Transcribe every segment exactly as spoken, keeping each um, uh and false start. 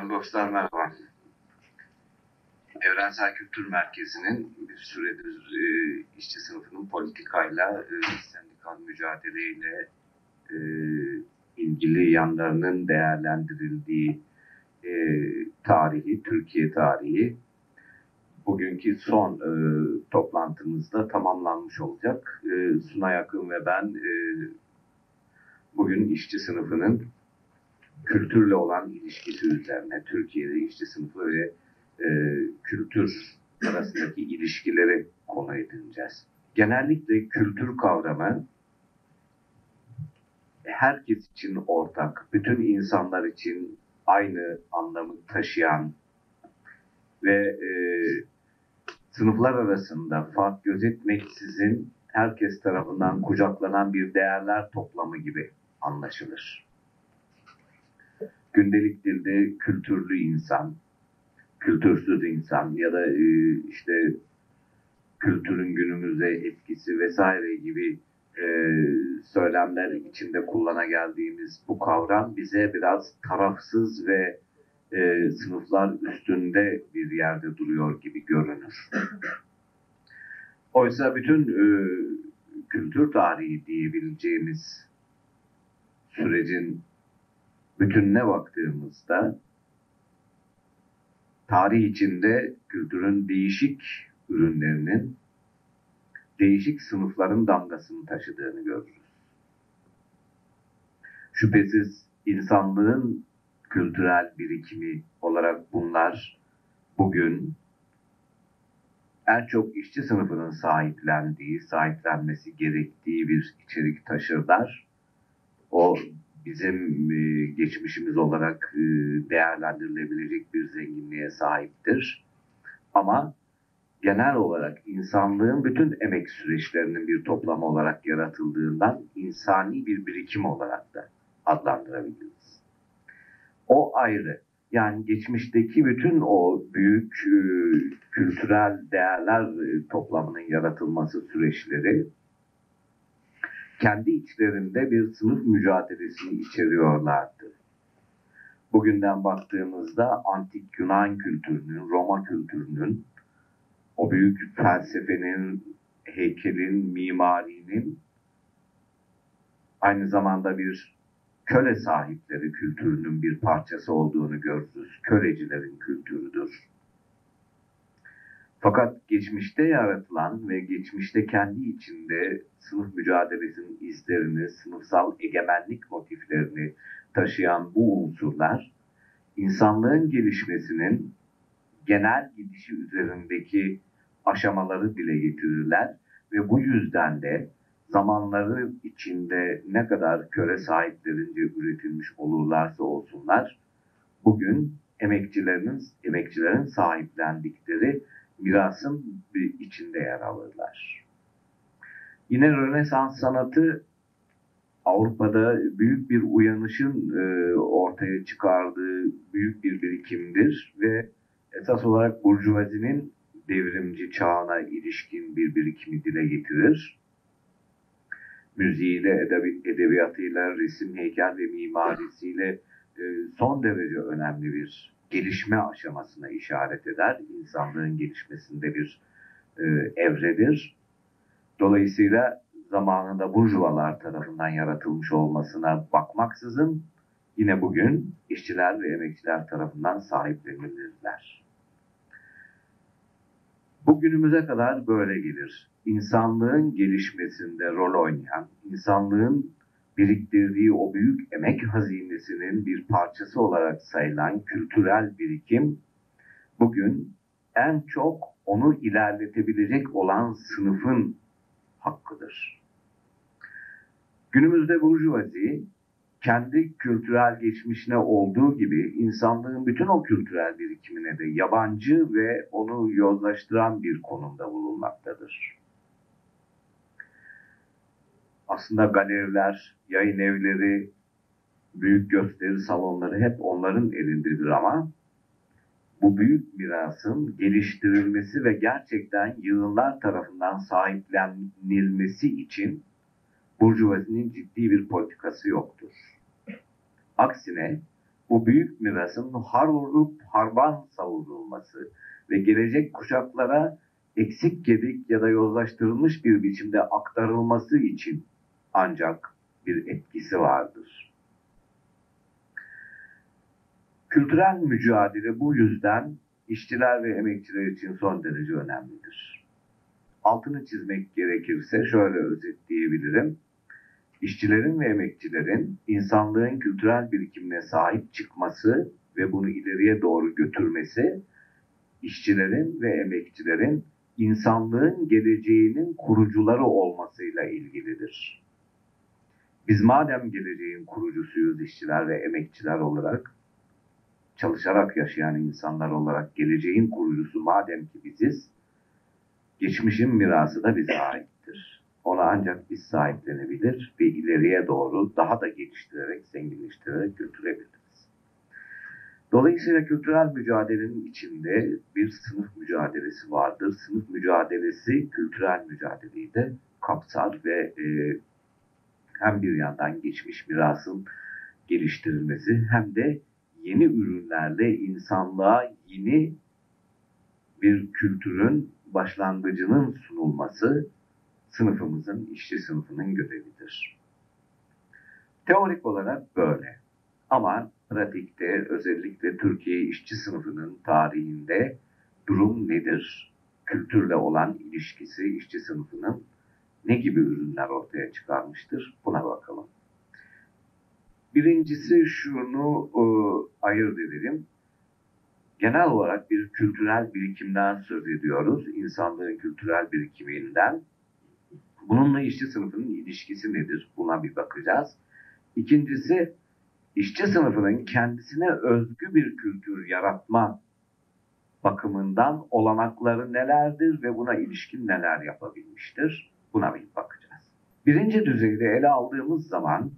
Değerli dostlar merhaba. Evrensel Kültür Merkezi'nin bir süredir e, işçi sınıfının politikayla, e, sendikal mücadeleyle e, ilgili yanlarının değerlendirildiği e, tarihi, Türkiye tarihi bugünkü son e, toplantımızda tamamlanmış olacak. E, Sunay Akın ve ben e, bugün işçi sınıfının kültürle olan ilişkisi üzerine, Türkiye'de işçi sınıfı ve e, kültür arasındaki ilişkileri konu edineceğiz. Genellikle kültür kavramı herkes için ortak, bütün insanlar için aynı anlamı taşıyan ve e, sınıflar arasında fark gözetmeksizin herkes tarafından kucaklanan bir değerler toplamı gibi anlaşılır. Gündelik dilde kültürlü insan, kültürsüz insan ya da e, işte kültürün günümüze etkisi vesaire gibi e, söylemler içinde kullana geldiğimiz bu kavram bize biraz tarafsız ve e, sınıflar üstünde bir yerde duruyor gibi görünür. Oysa bütün e, kültür tarihi diyebileceğimiz sürecin bütününe baktığımızda tarih içinde kültürün değişik ürünlerinin değişik sınıfların damgasını taşıdığını görürüz. Şüphesiz insanlığın kültürel birikimi olarak bunlar bugün en çok işçi sınıfının sahiplendiği, sahiplenmesi gerektiği bir içerik taşırlar. O bizim e, geçmişimiz olarak e, değerlendirilebilecek bir zenginliğe sahiptir. Ama genel olarak insanlığın bütün emek süreçlerinin bir toplamı olarak yaratıldığından insani bir birikim olarak da adlandırabiliriz. O ayrı. Yani geçmişteki bütün o büyük e, kültürel değerler e, toplamının yaratılması süreçleri kendi içlerinde bir sınıf mücadelesini içeriyorlardı. Bugünden baktığımızda antik Yunan kültürünün, Roma kültürünün, o büyük felsefenin, heykelin, mimarinin aynı zamanda bir köle sahipleri kültürünün bir parçası olduğunu görürüz. Kölecilerin kültürüdür. Fakat geçmişte yaratılan ve geçmişte kendi içinde sınıf mücadelesinin izlerini, sınıfsal egemenlik motiflerini taşıyan bu unsurlar, insanlığın gelişmesinin genel gidişi üzerindeki aşamaları dile getirirler ve bu yüzden de zamanları içinde ne kadar köle sahiplerince üretilmiş olurlarsa olsunlar, bugün emekçilerin, emekçilerin sahiplendikleri mirasın bir içinde yer alırlar. Yine Rönesans sanatı Avrupa'da büyük bir uyanışın e, ortaya çıkardığı büyük bir birikimdir ve esas olarak burjuvazinin devrimci çağına ilişkin bir birikimi dile getirir. Müziğiyle, edebi, edebiyatıyla, resim, heykel ve mimarisiyle e, son derece önemli bir gelişme aşamasına işaret eder. İnsanlığın gelişmesinde bir e, evredir. Dolayısıyla zamanında burjuvalar tarafından yaratılmış olmasına bakmaksızın yine bugün işçiler ve emekçiler tarafından sahiplenilirler. Bugünümüze kadar böyle gelir. İnsanlığın gelişmesinde rol oynayan, insanlığın biriktirdiği o büyük emek hazinesinin bir parçası olarak sayılan kültürel birikim, bugün en çok onu ilerletebilecek olan sınıfın hakkıdır. Günümüzde burjuvazi, kendi kültürel geçmişine olduğu gibi insanlığın bütün o kültürel birikimine de yabancı ve onu yozlaştıran bir konumda bulunmaktadır. Aslında galeriler, yayın evleri, büyük gösteri salonları hep onların elindedir ama bu büyük mirasın geliştirilmesi ve gerçekten yığınlar tarafından sahiplenilmesi için burjuvazinin ciddi bir politikası yoktur. Aksine bu büyük mirasın har olup harban savrulması ve gelecek kuşaklara eksik gedik ya da yozlaştırılmış bir biçimde aktarılması için ancak bir etkisi vardır. Kültürel mücadele bu yüzden işçiler ve emekçiler için son derece önemlidir. Altını çizmek gerekirse şöyle özetleyebilirim. İşçilerin ve emekçilerin insanlığın kültürel birikimine sahip çıkması ve bunu ileriye doğru götürmesi, işçilerin ve emekçilerin insanlığın geleceğinin kurucuları olmasıyla ilgilidir. Biz madem geleceğin kurucusuyuz işçiler ve emekçiler olarak, çalışarak yaşayan insanlar olarak geleceğin kurucusu madem ki biziz, geçmişin mirası da bize aittir. Ona ancak biz sahiplenebilir ve ileriye doğru daha da geliştirerek, zenginleştirerek götürebiliriz. Dolayısıyla kültürel mücadelenin içinde bir sınıf mücadelesi vardır. Sınıf mücadelesi kültürel mücadeleyi de kapsar ve e, hem bir yandan geçmiş mirasın geliştirilmesi hem de yeni ürünlerle insanlığa yeni bir kültürün başlangıcının sunulması sınıfımızın, işçi sınıfının görevidir. Teorik olarak böyle. Ama pratikte özellikle Türkiye işçi sınıfının tarihinde durum nedir? Kültürle olan ilişkisi işçi sınıfının ne gibi ürünler ortaya çıkarmıştır? Buna bakalım. Birincisi şunu e, ayırt edelim. Genel olarak bir kültürel birikimden söz ediyoruz. İnsanlığın kültürel birikiminden. Bununla işçi sınıfının ilişkisi nedir? Buna bir bakacağız. İkincisi, işçi sınıfının kendisine özgü bir kültür yaratma bakımından olanakları nelerdir ve buna ilişkin neler yapabilmiştir? Buna bir bakacağız. Birinci düzeyde ele aldığımız zaman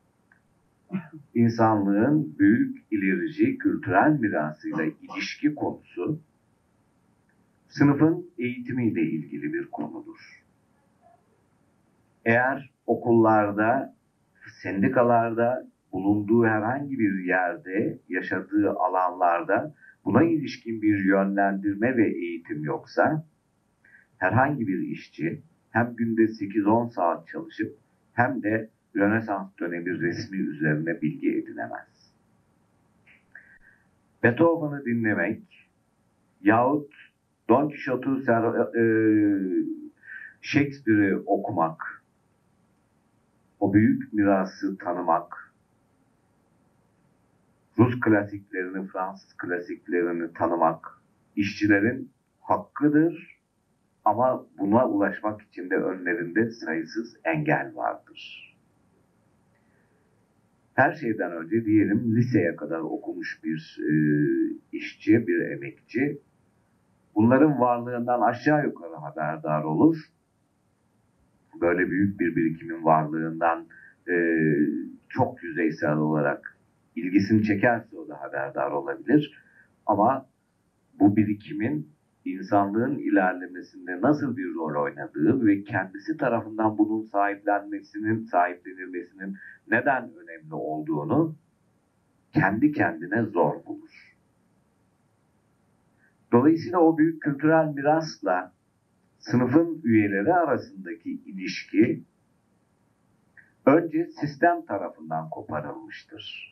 insanlığın büyük ilerici kültürel mirasıyla ilişki konusu sınıfın eğitimiyle ilgili bir konudur. Eğer okullarda, sendikalarda, bulunduğu herhangi bir yerde, yaşadığı alanlarda buna ilişkin bir yönlendirme ve eğitim yoksa, herhangi bir işçi hem günde sekiz on saat çalışıp hem de Rönesans dönemi resmi üzerine bilgi edinemez. Beethoven'ı dinlemek yahut Don Quixote'u, e, Shakespeare'i okumak, o büyük mirası tanımak, Rus klasiklerini, Fransız klasiklerini tanımak işçilerin hakkıdır ama buna ulaşmak için de önlerinde sayısız engel vardır. Her şeyden önce diyelim liseye kadar okumuş bir e, işçi, bir emekçi bunların varlığından aşağı yukarı haberdar olur. Böyle büyük bir birikimin varlığından e, çok yüzeysel olarak ilgisini çekerse o da haberdar olabilir. Ama bu birikimin insanlığın ilerlemesinde nasıl bir rol oynadığı ve kendisi tarafından bunun sahiplenmesinin, sahiplenilmesinin neden önemli olduğunu kendi kendine zor bulur. Dolayısıyla o büyük kültürel mirasla sınıfın üyeleri arasındaki ilişki önce sistem tarafından koparılmıştır.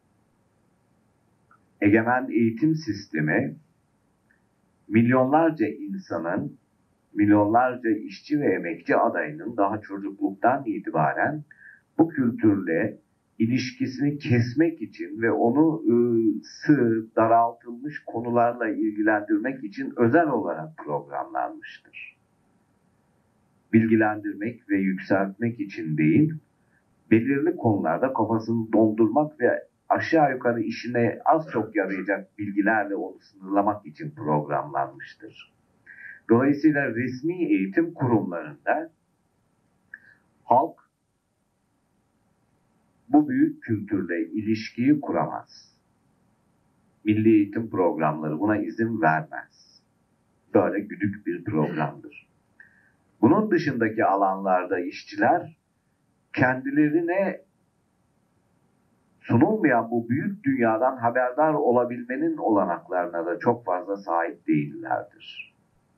Egemen eğitim sistemi milyonlarca insanın, milyonlarca işçi ve emekçi adayının daha çocukluktan itibaren bu kültürle ilişkisini kesmek için ve onu ıı, sığ, daraltılmış konularla ilgilendirmek için özel olarak programlanmıştır. Bilgilendirmek ve yükseltmek için değil, belirli konularda kafasını dondurmak ve aşağı yukarı işine az çok yarayacak bilgilerle onu sınırlamak için programlanmıştır. Dolayısıyla resmi eğitim kurumlarında halk bu büyük kültürle ilişkiyi kuramaz. Milli eğitim programları buna izin vermez. Böyle güdük bir programdır. Bunun dışındaki alanlarda işçiler kendilerine sunulmayan bu büyük dünyadan haberdar olabilmenin olanaklarına da çok fazla sahip değillerdir.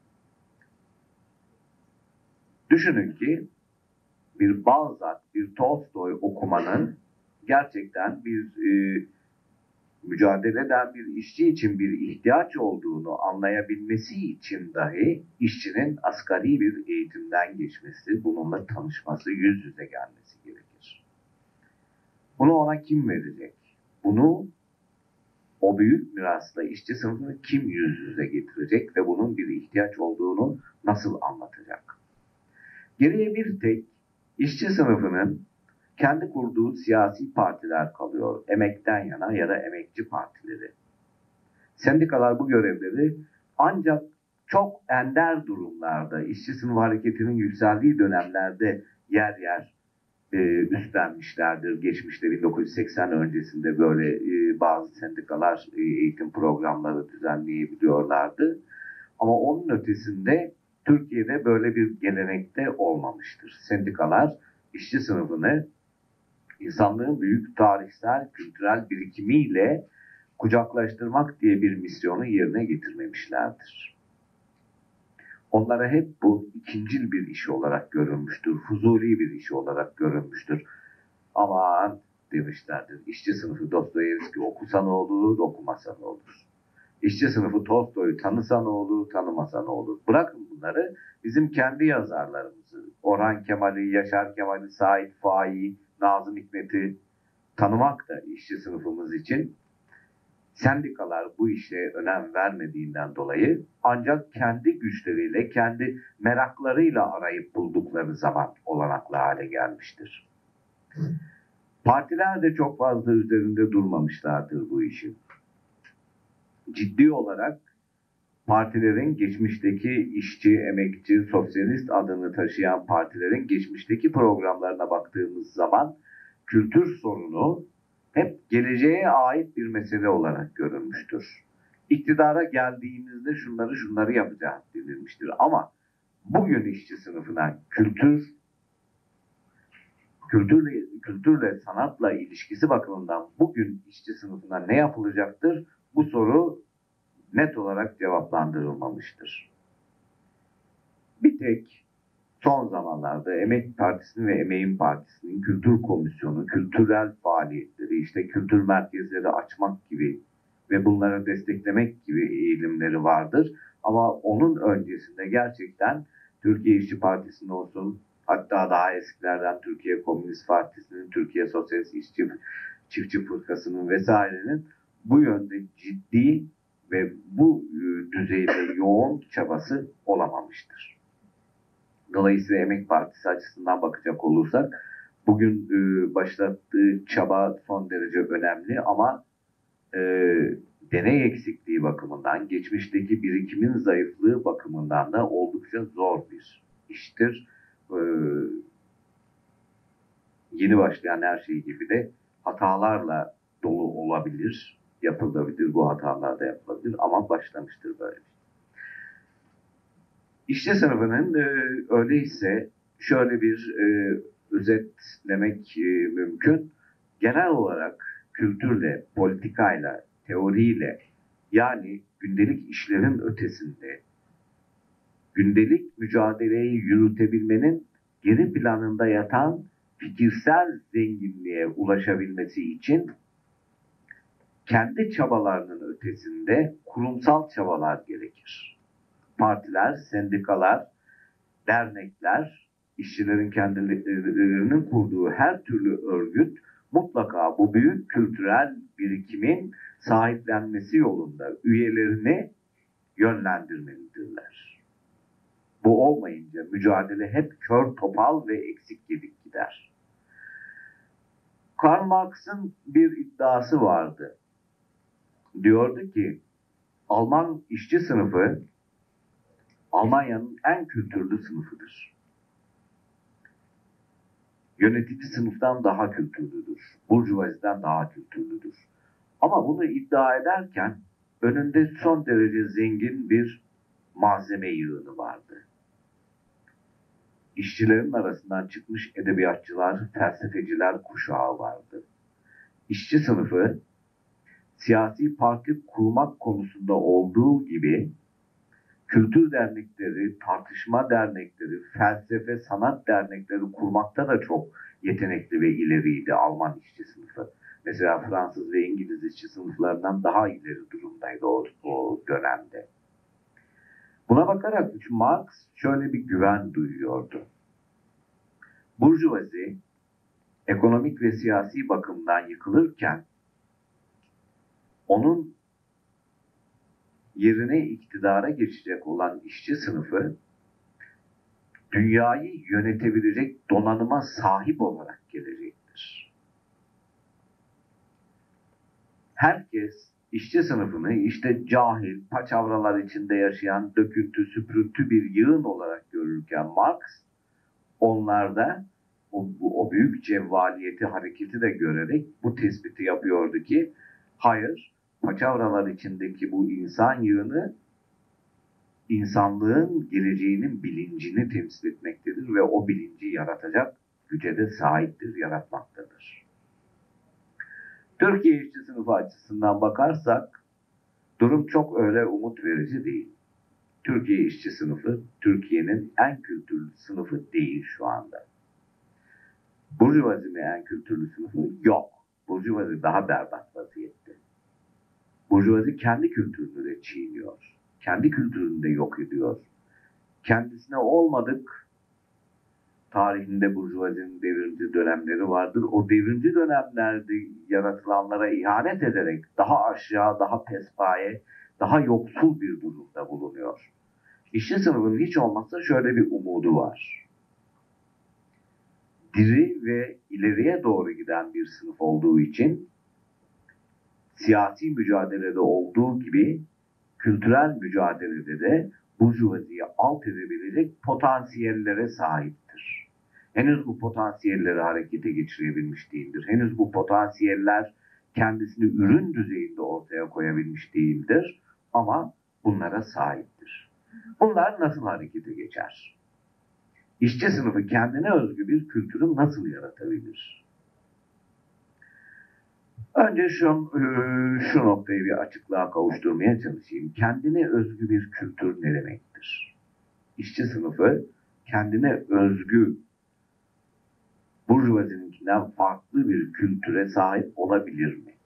Düşünün ki bir Balzac, bir Tolstoy okumanın gerçekten bir e, mücadele eden bir işçi için bir ihtiyaç olduğunu anlayabilmesi için dahi işçinin asgari bir eğitimden geçmesi, bununla tanışması, yüz yüze gelmesi gerekir. Bunu ona kim verecek? Bunu o büyük mirasla işçi sınıfını kim yüz yüze getirecek ve bunun bir ihtiyaç olduğunu nasıl anlatacak? Geriye bir tek işçi sınıfının kendi kurduğu siyasi partiler kalıyor. Emekten yana ya da emekçi partileri. Sendikalar bu görevleri ancak çok ender durumlarda, işçi sınıfı hareketinin yükseldiği dönemlerde yer yer e, üstlenmişlerdir. Geçmişte bin dokuz yüz seksen öncesinde böyle e, bazı sendikalar e, eğitim programları düzenleyebiliyorlardı. Ama onun ötesinde Türkiye'de böyle bir gelenekte olmamıştır. Sendikalar işçi sınıfını insanlığın büyük tarihsel, kültürel birikimiyle kucaklaştırmak diye bir misyonu yerine getirmemişlerdir. Onlara hep bu ikincil bir iş olarak görülmüştür, fuzuli bir iş olarak görülmüştür. Aman demişlerdir, işçi sınıfı Dostoyevski okusa ne olur, okumasa ne olur. İşçi sınıfı Tolstoy'u tanısa ne olur, tanımasa ne olur. Bırakın bunları, bizim kendi yazarlarımızı, Orhan Kemal'i, Yaşar Kemal'i, Sait Faik'i, Nazım Hikmet'i tanımak da işçi sınıfımız için. Sendikalar bu işe önem vermediğinden dolayı ancak kendi güçleriyle, kendi meraklarıyla arayıp buldukları zaman olanaklı hale gelmiştir. Partiler de çok fazla üzerinde durmamışlardır bu işin. Ciddi olarak partilerin geçmişteki işçi, emekçi, sosyalist adını taşıyan partilerin geçmişteki programlarına baktığımız zaman kültür sorunu hep geleceğe ait bir mesele olarak görülmüştür. İktidara geldiğimizde şunları şunları yapacağız denilmiştir. Ama bugün işçi sınıfına kültür, kültürle, kültürle sanatla ilişkisi bakımından bugün işçi sınıfına ne yapılacaktır? Bu soru net olarak cevaplandırılmamıştır. Bir tek son zamanlarda Emek Partisi'nin ve Emeğin Partisi'nin kültür komisyonu, kültürel faaliyetleri, işte kültür merkezleri açmak gibi ve bunları desteklemek gibi eğilimleri vardır. Ama onun öncesinde gerçekten Türkiye İşçi Partisi'nin olsun, hatta daha eskilerden Türkiye Komünist Partisi'nin, Türkiye Sosyalist İşçi Çiftçi Fırkası'nın vesairenin bu yönde ciddi ve bu düzeyde yoğun çabası olamamıştır. Dolayısıyla Emek Partisi açısından bakacak olursak bugün e, başlattığı çaba son derece önemli ama e, deney eksikliği bakımından, geçmişteki birikimin zayıflığı bakımından da oldukça zor bir iştir. E, yeni başlayan her şey gibi de hatalarla dolu olabilir, yapılabilir, bu hatalar da yapılabilir ama başlamıştır böyle. İşçi sınıfının e, öyleyse şöyle bir e, özetlemek e, mümkün. Genel olarak kültürle, politikayla, teoriyle yani gündelik işlerin ötesinde gündelik mücadeleyi yürütebilmenin geri planında yatan fikirsel zenginliğe ulaşabilmesi için kendi çabalarının ötesinde kurumsal çabalar gerekir. Partiler, sendikalar, dernekler, işçilerin kendilerinin kurduğu her türlü örgüt mutlaka bu büyük kültürel birikimin sahiplenmesi yolunda üyelerini yönlendirmelidirler. Bu olmayınca mücadele hep kör topal ve eksik gedik gider. Karl Marx'ın bir iddiası vardı. Diyordu ki Alman işçi sınıfı Almanya'nın en kültürlü sınıfıdır. Yönetici sınıftan daha kültürlüdür. Burjuvaziden daha kültürlüdür. Ama bunu iddia ederken önünde son derece zengin bir malzeme yığını vardı. İşçilerin arasından çıkmış edebiyatçılar, felsefeciler kuşağı vardı. işçi sınıfı siyasi parti kurmak konusunda olduğu gibi kültür dernekleri, tartışma dernekleri, felsefe, sanat dernekleri kurmakta da çok yetenekli ve ileriydi Alman işçi sınıfı. Mesela Fransız ve İngiliz işçi sınıflarından daha ileri durumdaydı o, o dönemde. Buna bakarak Marx şöyle bir güven duyuyordu. Burjuvazi ekonomik ve siyasi bakımdan yıkılırken onun yerine iktidara geçecek olan işçi sınıfı dünyayı yönetebilecek donanıma sahip olarak gelecektir. Herkes işçi sınıfını işte cahil, paçavralar içinde yaşayan döküntü, süprüntü bir yığın olarak görürken Marx onlarda o, o büyük cevvaliyeti, hareketi de görerek bu tespiti yapıyordu ki hayır, paçavralar içindeki bu insan yığını insanlığın geleceğinin bilincini temsil etmektedir ve o bilinci yaratacak güce de sahiptir, yaratmaktadır. Türkiye işçi sınıfı açısından bakarsak durum çok öyle umut verici değil. Türkiye işçi sınıfı Türkiye'nin en kültürlü sınıfı değil şu anda. Burjuvazi mi en kültürlü sınıfı? Yok. Burjuvazi daha berbat vaziyette. Burjuvazi kendi kültürünü de çiğniyor. Kendi kültürünü de yok ediyor. Kendisine olmadık tarihinde Burjuvazinin devrimci dönemleri vardır. O devrimci dönemlerde yaratılanlara ihanet ederek daha aşağı, daha pespaye, daha yoksul bir durumda bulunuyor. İşçi sınıfının hiç olmazsa şöyle bir umudu var. Diri ve ileriye doğru giden bir sınıf olduğu için siyasi mücadelede olduğu gibi kültürel mücadelede de burjuvaziyi alt edebilecek potansiyellere sahiptir. Henüz bu potansiyelleri harekete geçirebilmiş değildir. Henüz bu potansiyeller kendisini ürün düzeyinde ortaya koyabilmiş değildir ama bunlara sahiptir. Bunlar nasıl harekete geçer? İşçi sınıfı kendine özgü bir kültürü nasıl yaratabilir? Önce şu, şu noktayı bir açıklığa kavuşturmaya çalışayım. Kendine özgü bir kültür ne demektir? İşçi sınıfı kendine özgü burjuvazininkinden farklı bir kültüre sahip olabilir mi?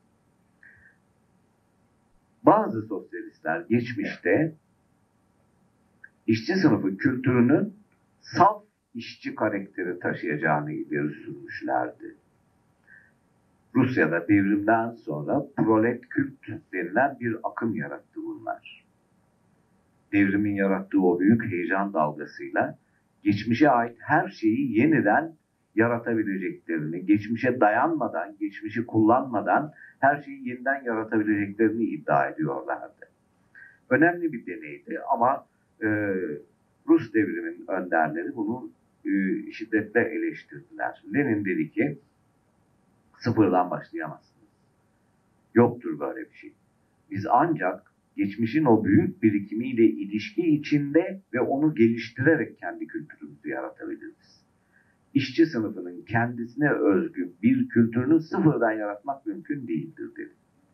Bazı sosyalistler geçmişte işçi sınıfı kültürünün saf işçi karakteri taşıyacağını ileri sürmüşlerdi. Rusya'da devrimden sonra prolet kült denilen bir akım yarattı bunlar. Devrimin yarattığı o büyük heyecan dalgasıyla geçmişe ait her şeyi yeniden yaratabileceklerini, geçmişe dayanmadan, geçmişi kullanmadan her şeyi yeniden yaratabileceklerini iddia ediyorlardı. Önemli bir deneydi ama e, Rus devriminin önderleri bunu e, şiddetle eleştirdiler. Lenin dedi ki, sıfırdan başlayamazsınız. Yoktur böyle bir şey. Biz ancak geçmişin o büyük birikimiyle ilişki içinde ve onu geliştirerek kendi kültürümüzü yaratabiliriz. İşçi sınıfının kendisine özgü bir kültürünü sıfırdan yaratmak mümkün değildir dedi.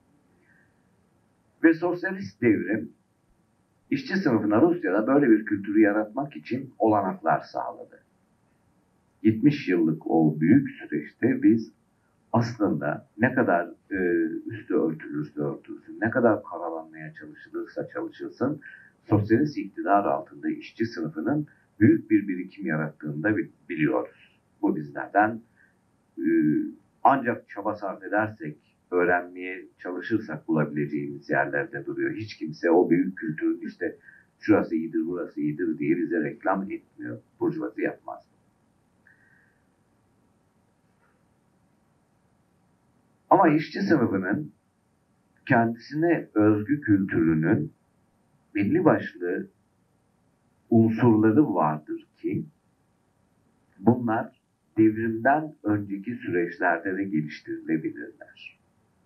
Ve sosyalist devrim işçi sınıfına Rusya'da böyle bir kültürü yaratmak için olanaklar sağladı. yetmiş yıllık o büyük süreçte biz aslında ne kadar e, üstü örtülürse örtülsün, ne kadar karalanmaya çalışılırsa çalışılsın, sosyalist iktidar altında işçi sınıfının büyük bir birikim yarattığını da biliyoruz. Bu bizlerden e, ancak çaba sarf edersek, öğrenmeye çalışırsak bulabileceğimiz yerlerde duruyor. Hiç kimse o büyük kültürün işte şurası iyidir, burası iyidir diye bize reklam etmiyor. Burjuvazi yapmaz. Ama işçi sınıfının kendisine özgü kültürünün belli başlı unsurları vardır ki bunlar devrimden önceki süreçlerde de geliştirilebilirler.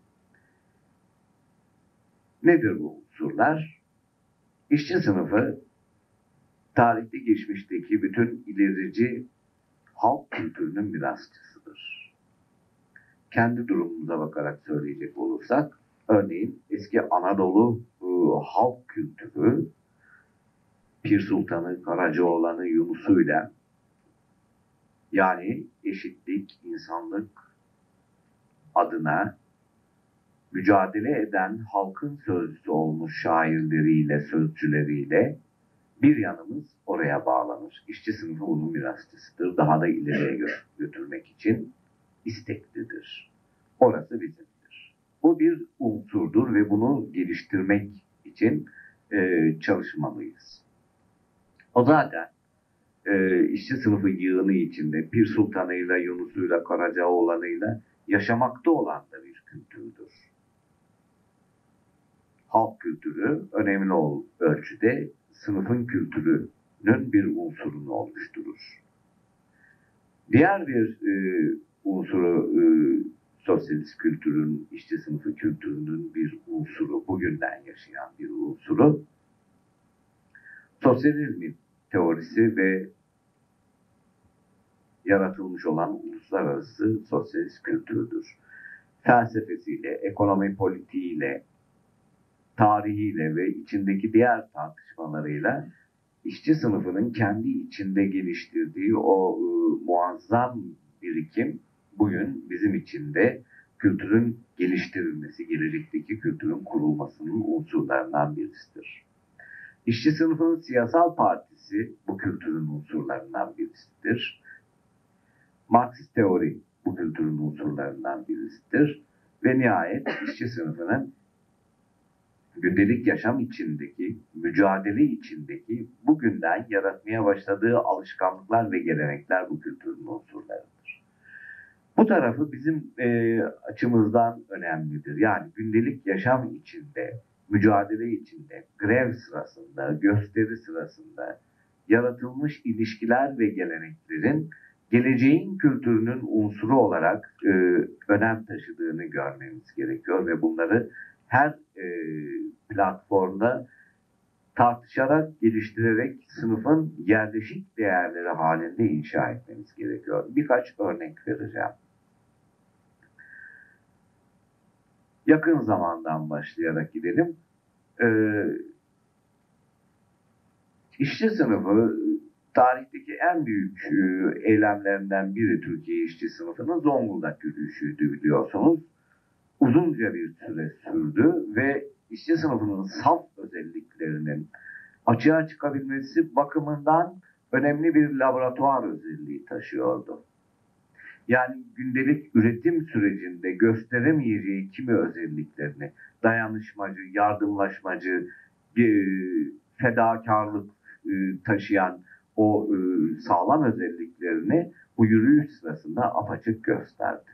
Nedir bu unsurlar? İşçi sınıfı tarihte geçmişteki bütün ilerici halk kültürünün mirasçısıdır. kendi durumumuza bakarak söyleyecek olursak, örneğin eski Anadolu e, halk kültürü, Pir Sultan'ı, Karacaoğlan'ı, Yunus'uyla, yani eşitlik, insanlık adına mücadele eden halkın sözcüsü olmuş şairleriyle, sözcüleriyle bir yanımız oraya bağlanır. İşçi sınıfı bunun mirasçısıdır. Daha da ileriye götürmek için isteklidir. Orası bizimdir. Bu bir unsurdur ve bunu geliştirmek için e, çalışmalıyız. O zaten e, işçi sınıfı yığını içinde Pir Sultan'ıyla, Yunus'uyla, Karacaoğlan'ıyla yaşamakta olan da bir kültürdür. Halk kültürü önemli ölçüde sınıfın kültürünün bir unsurunu oluşturur. Diğer bir e, unsuru e, sosyalist kültürün, işçi sınıfı kültürünün bir unsuru, bugünden yaşayan bir unsuru, sosyalizmin teorisi ve yaratılmış olan uluslararası sosyalist kültürdür. Felsefesiyle, ekonomi politiğiyle, tarihiyle ve içindeki diğer tartışmalarıyla işçi sınıfının kendi içinde geliştirdiği o e, muazzam birikim bugün bizim için de kültürün geliştirilmesi, gelecekteki kültürün kurulmasının unsurlarından birisidir. İşçi sınıfının siyasal partisi bu kültürün unsurlarından birisidir. Marksist teori bu kültürün unsurlarından birisidir. Ve nihayet işçi sınıfının gündelik yaşam içindeki, mücadele içindeki bugünden yaratmaya başladığı alışkanlıklar ve gelenekler bu kültürün unsurlarıdır. Bu tarafı bizim e, açımızdan önemlidir. Yani gündelik yaşam içinde, mücadele içinde, grev sırasında, gösteri sırasında yaratılmış ilişkiler ve geleneklerin geleceğin kültürünün unsuru olarak e, önem taşıdığını görmemiz gerekiyor ve bunları her e, platformda tartışarak, geliştirerek sınıfın yerleşik değerleri halinde inşa etmemiz gerekiyor. Birkaç örnek vereceğim. Yakın zamandan başlayarak gidelim. Ee, işçi sınıfı tarihteki en büyük e, eylemlerinden biri Türkiye işçi sınıfının Zonguldak yürüyüşüydü biliyorsunuz. Uzunca bir süre sürdü ve işçi sınıfının saf özelliklerinin açığa çıkabilmesi bakımından önemli bir laboratuvar özelliği taşıyordu. Yani gündelik üretim sürecinde gösteremeyeceği kimi özelliklerini, dayanışmacı, yardımlaşmacı, fedakarlık taşıyan o sağlam özelliklerini bu yürüyüş sırasında apaçık gösterdi.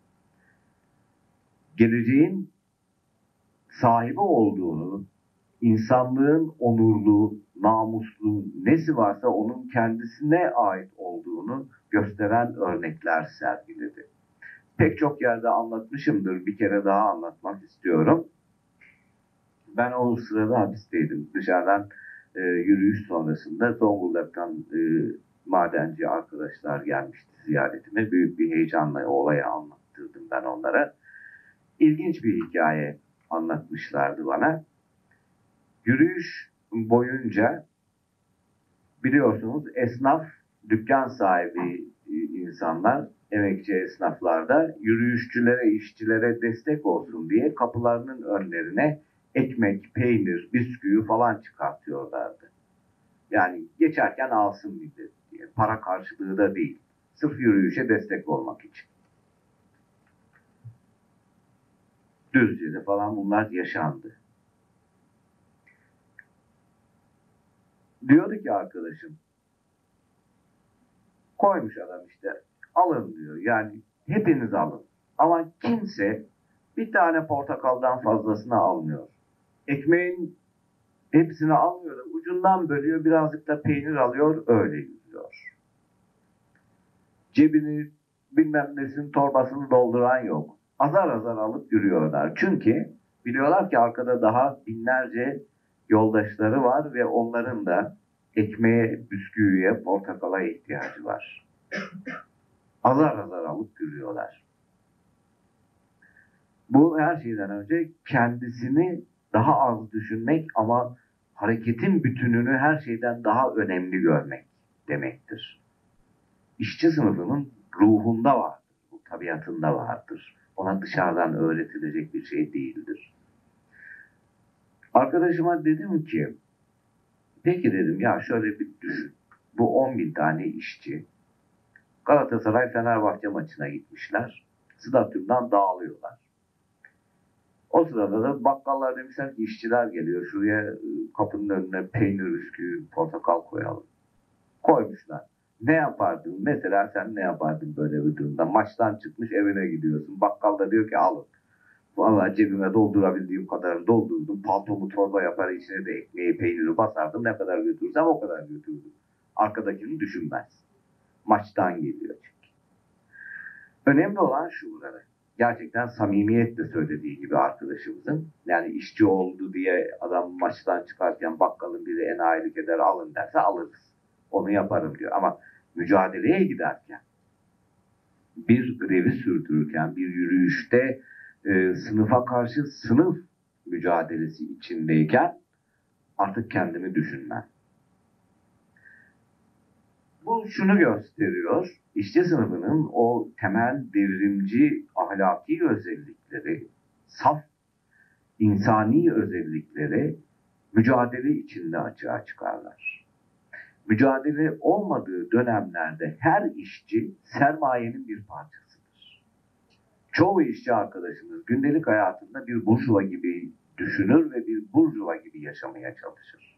Geleceğin sahibi olduğunu, insanlığın onurlu, namuslu, nesi varsa onun kendisine ait olduğunu gösteren örnekler sergiledi. Pek çok yerde anlatmışımdır, bir kere daha anlatmak istiyorum. Ben o sırada hapisteydim. Dışarıdan e, yürüyüş sonrasında Zonguldak'tan e, madenci arkadaşlar gelmişti ziyaretime. Büyük bir heyecanla olayı anlattırdım ben onlara. İlginç bir hikaye anlatmışlardı bana. Yürüyüş boyunca biliyorsunuz esnaf, dükkan sahibi insanlar, emekçi esnaflarda yürüyüşçülere, işçilere destek olsun diye kapılarının önlerine ekmek, peynir, bisküvi falan çıkartıyorlardı. Yani geçerken alsın millet diye. Para karşılığı da değil. Sırf yürüyüşe destek olmak için. Düzce'de falan bunlar yaşandı. Diyordu ki arkadaşım, koymuş adam işte, alın diyor. Yani hepiniz alın. Ama kimse bir tane portakaldan fazlasını almıyor. Ekmeğin hepsini almıyor da ucundan bölüyor, birazcık da peynir alıyor, öyle yürüyor. Cebini bilmem nesinin torbasını dolduran yok. Azar azar alıp yürüyorlar. Çünkü biliyorlar ki arkada daha binlerce yoldaşları var ve onların da ekmeğe, bisküviye, portakala ihtiyacı var. Azar azar alıp yürüyorlar. Bu her şeyden önce kendisini daha az düşünmek ama hareketin bütününü her şeyden daha önemli görmek demektir. İşçi sınıfının ruhunda vardır, bu tabiatında vardır. Ona dışarıdan öğretilecek bir şey değildir. Arkadaşıma dedim ki, peki dedim ya şöyle bir düşün. Bu on bin tane işçi Galatasaray Fenerbahçe maçına gitmişler. Stadyumdan dağılıyorlar. O sırada da bakkallar demişler ki işçiler geliyor. Şuraya kapının önüne peynir, bisküvi, portakal koyalım. Koymuşlar. Ne yapardın? Mesela sen ne yapardın böyle bir durumda? Maçtan çıkmış evine gidiyorsun. Bakkal da diyor ki alın. Vallahi cebime doldurabildiğim kadarını doldurdum. Paltomu torba yapar, içine de ekmeği, peyniri basardım. Ne kadar götürürsem o kadar götürdüm. Arkadakini düşünmez. Maçtan geliyor çünkü. Önemli olan şu burada. Gerçekten samimiyetle söylediği gibi arkadaşımızın, yani işçi oldu diye adam maçtan çıkarken bakkalın biri enayilik eder alın derse alırız. Onu yaparım diyor. Ama mücadeleye giderken, bir grevi sürdürürken, bir yürüyüşte e, sınıfa karşı sınıf mücadelesi içindeyken artık kendimi düşünmem. Bu şunu gösteriyor, işçi sınıfının o temel devrimci ahlaki özellikleri, saf insani özellikleri mücadele içinde açığa çıkarlar. Mücadele olmadığı dönemlerde her işçi sermayenin bir parçasıdır. Çoğu işçi arkadaşımız gündelik hayatında bir burjuva gibi düşünür ve bir burjuva gibi yaşamaya çalışır.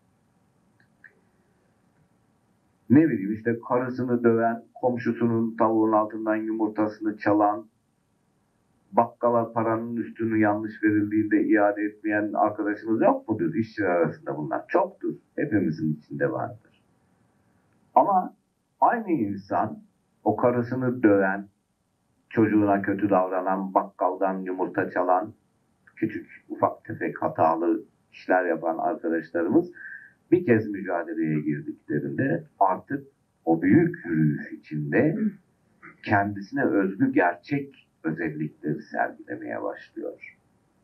Ne bileyim işte karısını döven, komşusunun tavuğun altından yumurtasını çalan, bakkala paranın üstünü yanlış verildiğinde iade etmeyen arkadaşımız yok mudur? İşçiler arasında bunlar çoktur. Hepimizin içinde vardır. Ama aynı insan o karısını döven, çocuğuna kötü davranan, bakkaldan yumurta çalan, küçük ufak tefek hatalı işler yapan arkadaşlarımız bir kez mücadeleye girdiklerinde artık o büyük yürüyüş içinde kendisine özgü gerçek özellikleri sergilemeye başlıyor.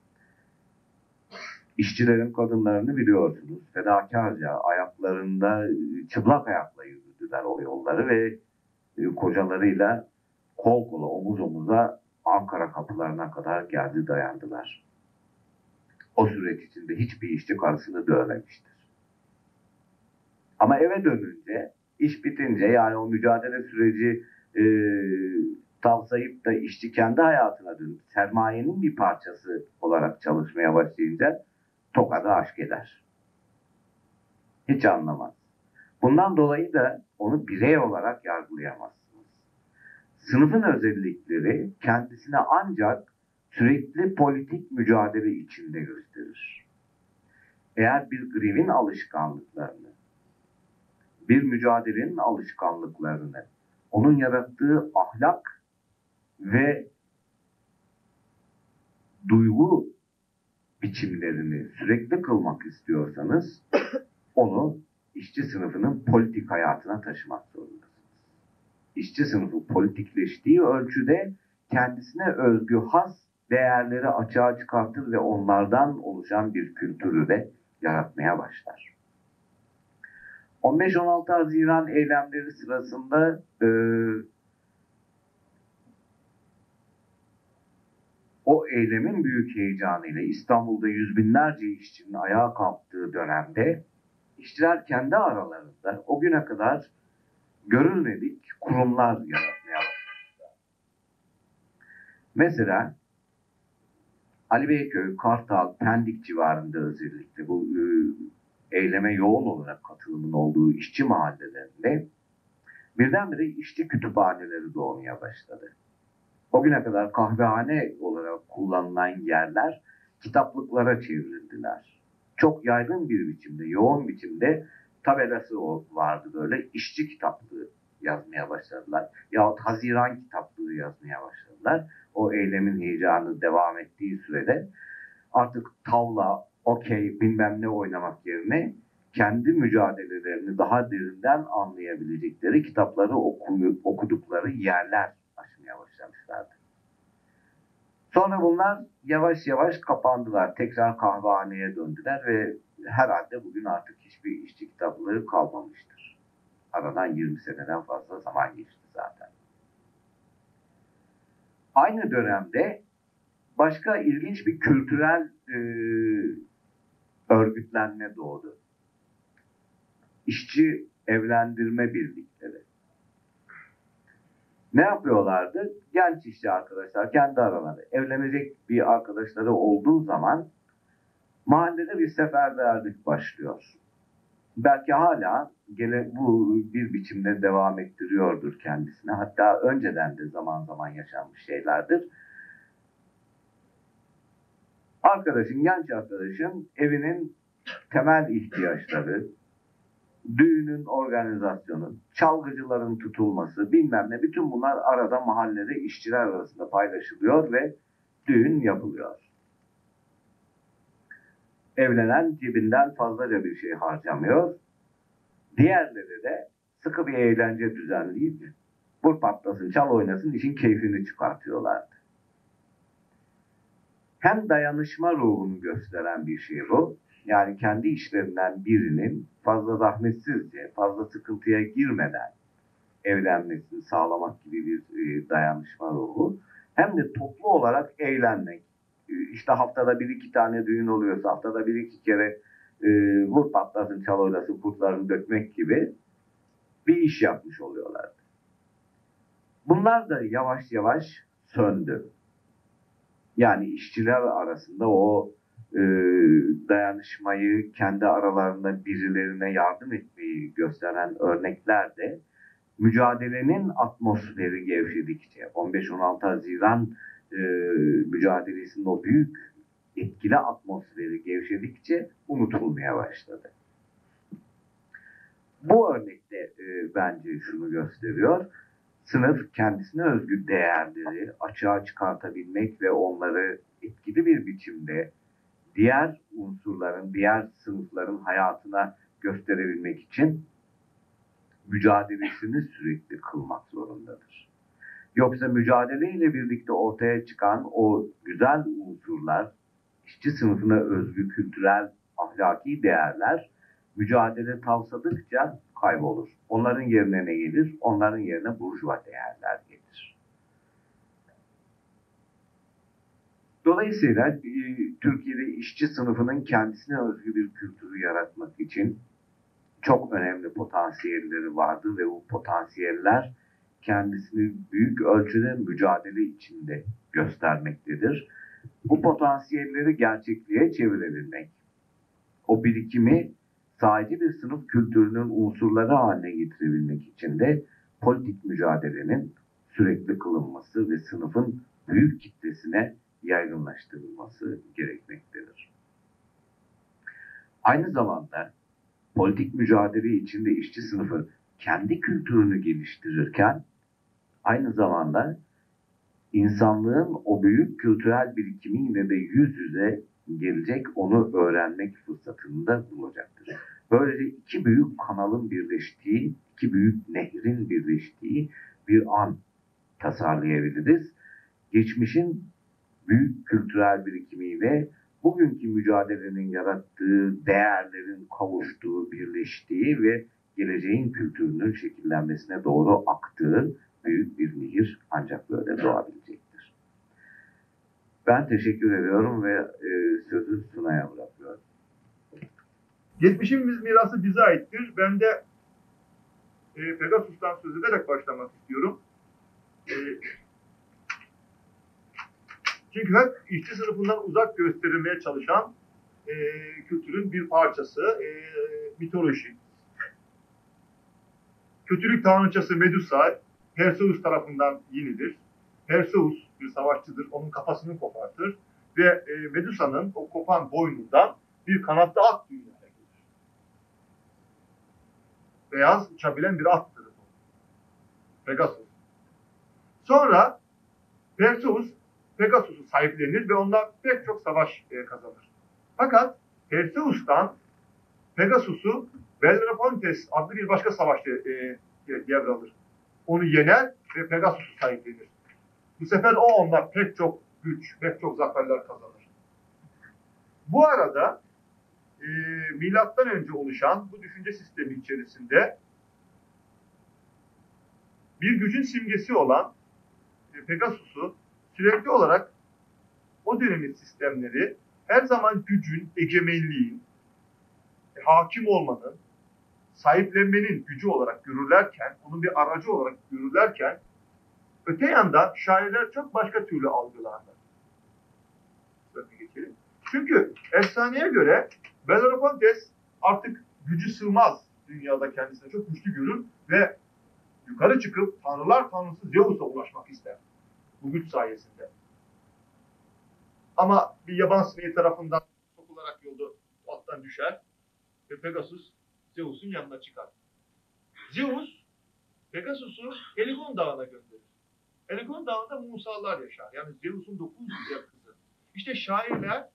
İşçilerin kadınlarını biliyorsunuz. Fedakarca ayaklarında çıplak ayakla yürüdüler o yolları ve kocalarıyla kol kola, omuz omuza Ankara kapılarına kadar geldi dayandılar. O süreç içinde hiçbir işçi karısını dövmemiştir. Ama eve dönünce, iş bitince, yani o mücadele süreci e, tavsayıp da işçi kendi hayatına dönüp sermayenin bir parçası olarak çalışmaya başlayınca tokadı aşk eder. Hiç anlamaz. Bundan dolayı da onu birey olarak yargılayamazsınız. Sınıfın özellikleri kendisine ancak sürekli politik mücadele içinde gösterir. Eğer bir grevin alışkanlıklarını, bir mücadelenin alışkanlıklarını, onun yarattığı ahlak ve duygu biçimlerini sürekli kılmak istiyorsanız onu işçi sınıfının politik hayatına taşımak zorundasınız. İşçi sınıfı politikleştiği ölçüde kendisine özgü has değerleri açığa çıkartır ve onlardan oluşan bir kültürü de yaratmaya başlar. on beş on altı Haziran eylemleri sırasında e, o eylemin büyük heyecanıyla İstanbul'da yüz binlerce işçinin ayağa kalktığı dönemde işçiler kendi aralarında o güne kadar görülmedik kurumlar yaratmaya başladılar. Mesela Ali Beyköy, Kartal, Pendik civarında özellikle bu e, eyleme yoğun olarak katılımın olduğu işçi mahallelerinde birdenbire işçi kütüphaneleri doğmaya başladı. O güne kadar kahvehane olarak kullanılan yerler kitaplıklara çevrildiler. Çok yaygın bir biçimde, yoğun biçimde tabelası vardı böyle. İşçi kitaplığı yazmaya başladılar. Yahut Haziran kitaplığı yazmaya başladılar. O eylemin heyecanı devam ettiği sürede artık tavla, okey, bilmem ne oynamak yerine kendi mücadelelerini daha derinden anlayabilecekleri kitapları okuyup, okudukları yerler açmaya başlamışlardı. Sonra bunlar yavaş yavaş kapandılar. Tekrar kahvehaneye döndüler ve herhalde bugün artık hiçbir işçi kitaplığı kalmamıştır. Aradan yirmi seneden fazla zaman geçti zaten. Aynı dönemde başka ilginç bir kültürel e, örgütlenme doğdu. İşçi evlendirme birlikleri. Ne yapıyorlardı? Genç işçi arkadaşlar kendi aralarında evlenecek bir arkadaşları olduğu zaman mahallede bir seferberlik başlıyor. Belki hala gele, bu bir biçimde devam ettiriyordur kendisine. Hatta önceden de zaman zaman yaşanmış şeylerdir. Arkadaşın, genç arkadaşın evinin temel ihtiyaçları, düğünün organizasyonu, çalgıcıların tutulması, bilmem ne, bütün bunlar arada mahallede işçiler arasında paylaşılıyor ve düğün yapılıyor. Evlenen cebinden fazlaca bir şey harcamıyor. Diğerleri de sıkı bir eğlence düzenleyip vur patlasın, çal oynasın, işin keyfini çıkartıyorlardı. Hem dayanışma ruhunu gösteren bir şey bu. Yani kendi işlerinden birinin fazla zahmetsizce, fazla sıkıntıya girmeden evlenmesini sağlamak gibi bir e, dayanışma ruhu. Hem de toplu olarak eğlenmek. E, işte haftada bir iki tane düğün oluyorsa haftada bir iki kere e, vur patlasın, çal oynasın, kurtlarını dökmek gibi bir iş yapmış oluyorlardı. Bunlar da yavaş yavaş söndü. Yani işçiler arasında o e, dayanışmayı, kendi aralarında birilerine yardım etmeyi gösteren örnekler de mücadelenin atmosferi gevşedikçe, on beş on altı Haziran e, mücadelesinin o büyük etkili atmosferi gevşedikçe unutulmaya başladı. Bu örnekte e, bence şunu gösteriyor. Sınıf kendisine özgü değerleri açığa çıkartabilmek ve onları etkili bir biçimde diğer unsurların, diğer sınıfların hayatına gösterebilmek için mücadelesini sürekli kılmak zorundadır. Yoksa mücadeleyle birlikte ortaya çıkan o güzel unsurlar, işçi sınıfına özgü kültürel, ahlaki değerler mücadele tavsadıkça kaybolur. Onların yerine ne gelir? Onların yerine burjuva değerler gelir. Dolayısıyla e, Türkiye'de işçi sınıfının kendisine özgü bir kültürü yaratmak için çok önemli potansiyelleri vardı ve bu potansiyeller kendisini büyük ölçüde mücadele içinde göstermektedir. Bu potansiyelleri gerçekliğe çevirebilmek, o birikimi sadece bir sınıf kültürünün unsurları haline getirebilmek için de politik mücadelenin sürekli kılınması ve sınıfın büyük kitlesine yaygınlaştırılması gerekmektedir. Aynı zamanda politik mücadele içinde işçi sınıfı kendi kültürünü geliştirirken aynı zamanda insanlığın o büyük kültürel birikimiyle de yüz yüze gelecek, onu öğrenmek fırsatını da bulacaktır. Böylece iki büyük kanalın birleştiği, iki büyük nehrin birleştiği bir an tasarlayabiliriz. Geçmişin büyük kültürel birikimiyle bugünkü mücadelenin yarattığı değerlerin kavuştuğu, birleştiği ve geleceğin kültürünün şekillenmesine doğru aktığı büyük bir nehir ancak böyle doğabilecektir. Ben teşekkür ediyorum ve e, sözü Sunay'a bırakıyorum. Geçmişimiz mirası bize aittir. Ben de e, Pegasus'tan söz ederek başlamak istiyorum. E, çünkü hep işçi sınıfından uzak gösterilmeye çalışan e, kültürün bir parçası, e, mitoloji. Kötülük tanrıçası Medusa, Perseus tarafından yenilir. Perseus bir savaşçıdır, onun kafasını kopartır ve e, Medusa'nın o kopan boynundan bir kanatlı at dünyaya gelir. Beyaz uçabilen bir attır bu. Pegasus. Sonra Perseus Pegasus'u sahiplenir ve ondan pek çok savaş e, kazanır. Fakat Perseus'tan Pegasus'u Belleropontes adlı bir başka savaşçı e, devralır. Onu yener ve Pegasus'u sahiplenir. Bu sefer o ondan pek çok güç, pek çok zaferler kazanır. Bu arada e, milattan önce oluşan bu düşünce sistemi içerisinde bir gücün simgesi olan e, Pegasus'u sürekli olarak o dönemin sistemleri her zaman gücün, egemenliğin, e, hakim olmanın, sahiplenmenin gücü olarak görürlerken, onun bir aracı olarak görürlerken, öte yandan şairler çok başka türlü algılarlar. Bakın geçelim. Çünkü efsaneye göre Bellerophontes artık gücü sığmaz dünyada kendisine çok güçlü görür ve yukarı çıkıp tanrılar tanrısı Zeus'a ulaşmak ister. Bu güç sayesinde. Ama bir yaban sineği tarafından sokularak yolda attan düşer ve Pegasus Zeus'un yanına çıkar. Zeus Pegasus'u Helikon Dağı'na gönderir. Helikon Dağı'nda Musalar yaşar. Yani Zeus'un dokuz güzel kızı. İşte şairler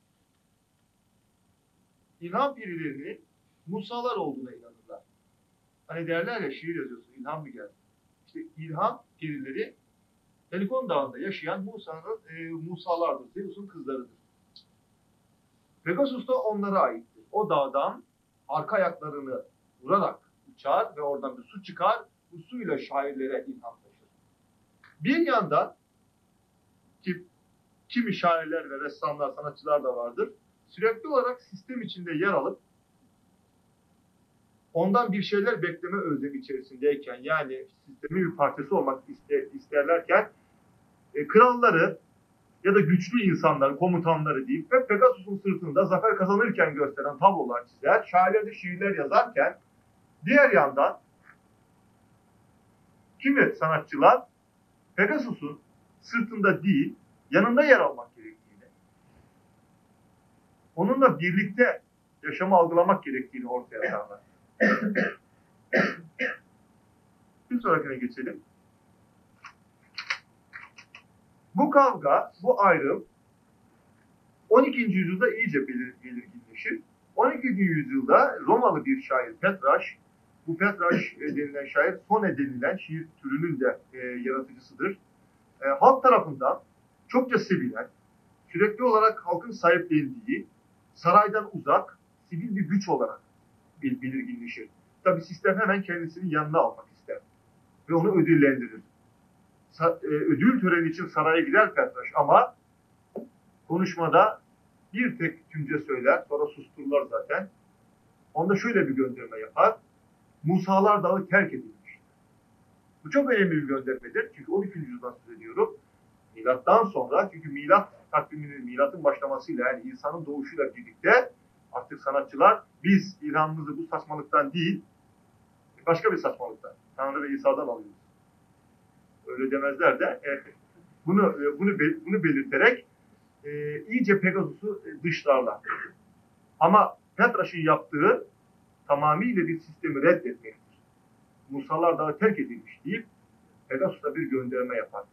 ilham perilerinin Musalar olduğuna inanırlar. Hani derler ya, şiir yazıyorsun, ilham mı geldi? İşte ilham perileri Helikon Dağı'nda yaşayan Musa'nın e, Musalardır. Zeus'un kızlarıdır. Pegasus da onlara aittir. O dağdan arka ayaklarını vurarak uçar ve oradan bir su çıkar. Bu suyla şairlere ilham taşır. Bir yandan ki, kimi şairler ve ressamlar, sanatçılar da vardır. Sürekli olarak sistem içinde yer alıp ondan bir şeyler bekleme özlemi içerisindeyken, yani sistemin bir parçası olmak ister, isterlerken e, kralları ya da güçlü insanları, komutanları diyeyim ve Pegasus'un sırtında zafer kazanırken gösteren tablolar çizer. Şairler de şiirler yazarken diğer yandan kimi sanatçılar Pegasus'un sırtında değil, yanında yer almak gerektiğini, onunla birlikte yaşamı algılamak gerektiğini ortaya atarlar. Bir sonrakine geçelim. Bu kavga, bu ayrım on ikinci yüzyılda iyice belir, belirginleşir. on ikinci yüzyılda Romalı bir şair Petraş, bu Petraş denilen şair sone denilen şiir türünün de e, yaratıcısıdır. E, halk tarafından çokça sevilen, sürekli olarak halkın sahiplendiği, saraydan uzak, sivil bir güç olarak belirginleşir. Tabi sistem hemen kendisinin yanına almak ister ve onu ödüllendirir. Sa- e, ödül töreni için saraya gider Petraş ama konuşmada bir tek cümle söyler, sonra sustururlar zaten. Onda şöyle bir gönderme yapar. Musalar Dağı terk edilmiş. Bu çok önemli bir göndermedir. Çünkü on ikinci yüzyıldan söz ediyorum. Milattan sonra, çünkü milat takviminin, milatın başlamasıyla, yani insanın doğuşuyla birlikte artık sanatçılar biz ilhamımızı bu saçmalıktan değil, başka bir saçmalıktan, Tanrı ve İsa'dan alıyoruz. Öyle demezler de e, bunu bunu bunu belirterek e, iyice Pegasus'u dışlarlar. Ama Petraş'ın yaptığı tamamıyla bir sistemi reddetmektir. Musalar Dağı terk edilmiş deyip Pegasus'a bir gönderme yapar.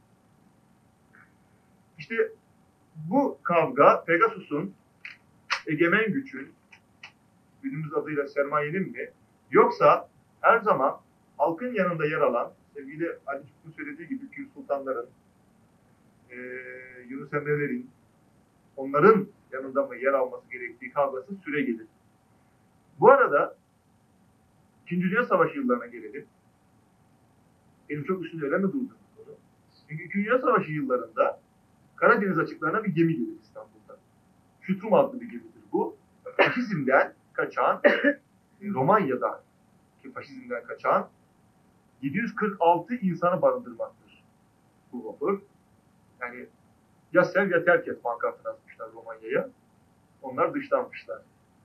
İşte bu kavga Pegasus'un egemen gücün, günümüz adıyla sermayenin mi, yoksa her zaman halkın yanında yer alan, sevgili Ali Çukur'un söylediği gibi Pir Sultanların, e, Yunus Emre'lerin, onların yanında mı yer alması gerektiği kavgası süre gelir. Bu arada İkinci Dünya Savaşı yıllarına gelelim. Benim çok üstünde öyle mi durdum bu konu? Çünkü İkinci Dünya Savaşı yıllarında Karadeniz açıklarına bir gemi gelir İstanbul'da. Şütrum adlı bir gemidir bu. Faşizmden kaçan, Romanya'da ki faşizmden kaçan yedi yüz kırk altı insanı barındırmaktır bu vapur. Yani ya sev ya terk et pankartını asmışlar Romanya'ya. Onlar dışlanmışlar.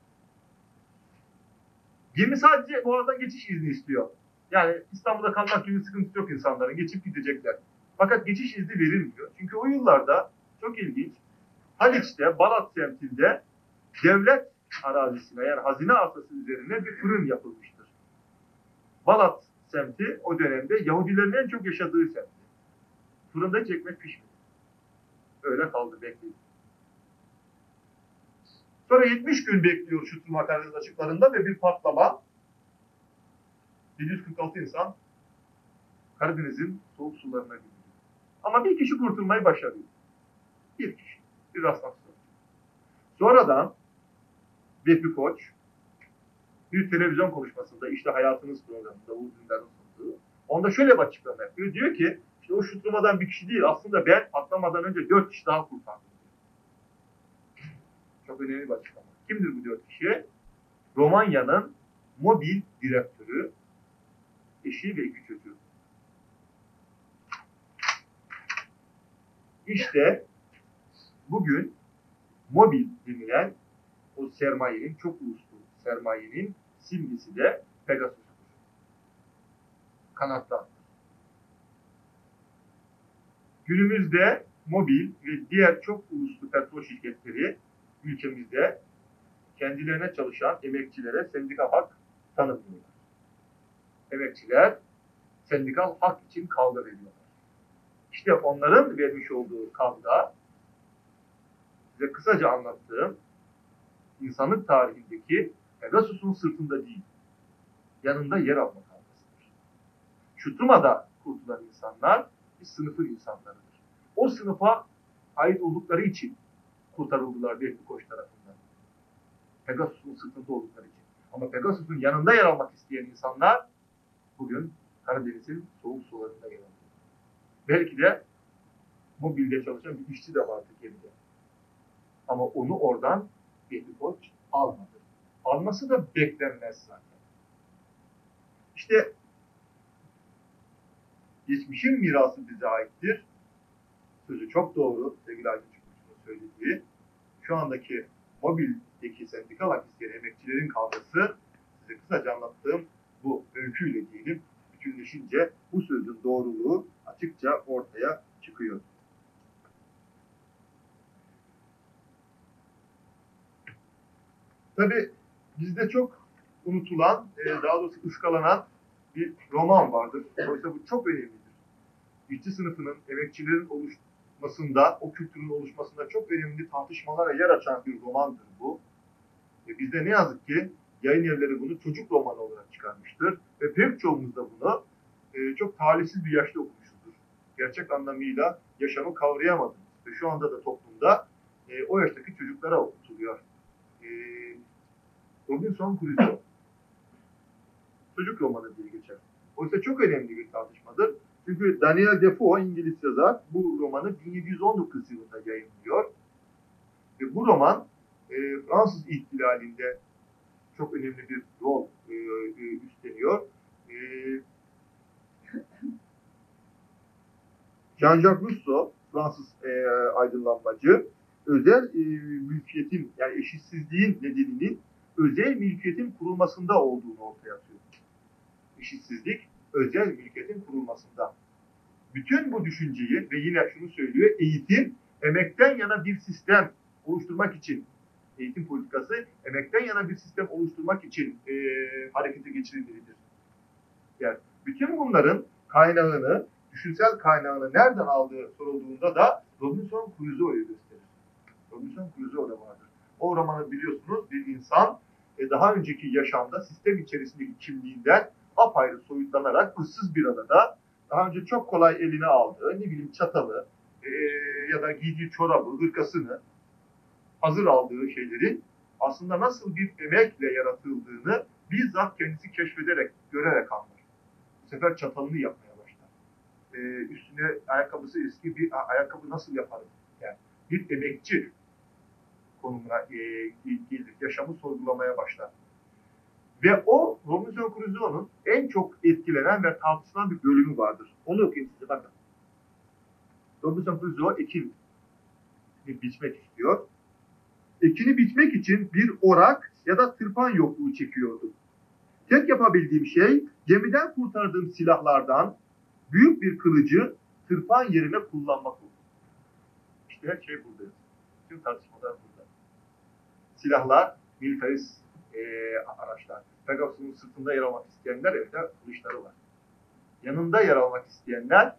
Gemi sadece boğazdan geçiş izni istiyor. Yani İstanbul'da kalmak gibi sıkıntı yok insanların. Geçip gidecekler. Fakat geçiş izni verilmiyor. Çünkü o yıllarda çok ilginç, Haliç'te, Balat semtinde devlet arazisine, yani hazine arsası üzerine bir fırın yapılmıştır. Balat semti o dönemde Yahudilerin en çok yaşadığı semti. Fırında hiç ekmek pişmedi. Öyle kaldı, bekledi. Sonra yetmiş gün bekliyor Şütrum Karadeniz açıklarında ve bir patlama. yedi yüz kırk altı insan Karadeniz'in soğuk sularına gidiyor. Ama bir kişi kurtulmayı başarıyor. Bir kişi. Bir rastlantı sonucu. Sonradan Vehbi Koç bir televizyon konuşmasında, işte Hayatınız programında, Uğur Dündar'ın sunduğu, onda şöyle bir açıklama yapıyor. Diyor ki, işte o şutlamadan bir kişi değil, aslında ben patlamadan önce dört kişi daha kurtardım. Çok önemli bir açıklama. Kimdir bu dört kişi? Romanya'nın mobil direktörü, eşi ve iki çocuğu. İşte bugün mobil denilen o sermayenin, çok uluslu sermayenin simgesi de Pegasus'tur. Kanatlı. Günümüzde mobil ve diğer çok uluslu petrol şirketleri ülkemizde kendilerine çalışan emekçilere sendika hak tanımlıyorlar. Emekçiler sendikal hak için kavga veriyorlar. İşte onların vermiş olduğu kavga, size kısaca anlattığım insanlık tarihindeki Pegasus'un sırtında değil, yanında yer alma kavgasıdır. Şutruma'da kurtulan insanlar bir sınıfın insanlarıdır. O sınıfa ait oldukları için kurtarıldılar Vehbi Koç tarafından. Pegasus'un sırtında oldukları için. Ama Pegasus'un yanında yer almak isteyen insanlar bugün Karadeniz'in soğuk sularında yer alıyor. Belki de mobilde çalışan bir işçi de vardı geride. Ama onu oradan Vehbi Koç almadı. Alması da beklenmez zaten. İşte geçmişin mirası bize aittir. Sözü çok doğru sevgili Aydın Çukurcu'nun söylediği. Şu andaki mobildeki sendikal hak isteyen emekçilerin kavgası, size kısaca anlattığım bu öyküyle diyelim, bütünleşince bu sözün doğruluğu açıkça ortaya çıkıyor. Tabii bizde çok unutulan, daha doğrusu ıskalanan bir roman vardır. Oysa bu çok önemlidir. İşçi sınıfının, emekçilerin oluşmasında, o kültürün oluşmasında çok önemli tartışmalara yer açan bir romandır bu. E bizde ne yazık ki yayın evleri bunu çocuk romanı olarak çıkarmıştır. Ve pek çoğumuz da bunu e, çok talihsiz bir yaşta okumuşuzdur. Gerçek anlamıyla yaşamı kavrayamadınız. Ve şu anda da toplumda e, o yaştaki çocuklara okutuluyor. E, Robinson Crusoe. Çocuk romanı diye geçer. Oysa çok önemli bir tartışmadır. Çünkü Daniel Defoe, İngiliz yazar, bu romanı bin yedi yüz on dokuz yılında yayınlıyor. Ve bu roman e, Fransız ihtilalinde çok önemli bir rol e, e, üstleniyor. E, Jean-Jacques Rousseau, Fransız e, aydınlanmacı, özel e, mülkiyetin, yani eşitsizliğin nedeninin özel mülkiyetin kurulmasında olduğunu ortaya atıyor. Eşitsizlik, özel mülkiyetin kurulmasında. Bütün bu düşünceyi ve yine şunu söylüyor, eğitim, emekten yana bir sistem oluşturmak için, eğitim politikası, emekten yana bir sistem oluşturmak için e, harekete geçirilmelidir. Yani bütün bunların kaynağını, düşünsel kaynağını nereden aldığı sorulduğunda da Robinson Crusoe'yu gösterir. Robinson Crusoe da vardır. O romanı biliyorsunuz, bir insan e, daha önceki yaşamda sistem içerisindeki kimliğinden apayrı soyutlanarak ıssız bir adada daha önce çok kolay eline aldığı, ne bileyim çatalı e, ya da giydiği çorabı, hırkasını hazır aldığı şeylerin aslında nasıl bir emekle yaratıldığını bizzat kendisi keşfederek, görerek anlar. Bu sefer çatalını yapmaya başlar. E, üstüne ayakkabısı eski bir ayakkabı nasıl yaparım? Yani bir emekçi konumuna e, gelir, yaşamı sorgulamaya başlar. Ve o Robinson Crusoe'nun en çok etkilenen ve tartışılan bir bölümü vardır. Onu okuyayım size, bakın. Robinson Crusoe ekini biçmek istiyor. Ekini biçmek için bir orak ya da tırpan yokluğu çekiyordu. Tek yapabildiğim şey gemiden kurtardığım silahlardan büyük bir kılıcı tırpan yerine kullanmak oldu. İşte her şey burada. Tüm tartışmalar burada. Silahlar, militarist e, araçlar. Pegasus'un sırtında yer almak isteyenler evde kılıçları var. Yanında yer almak isteyenler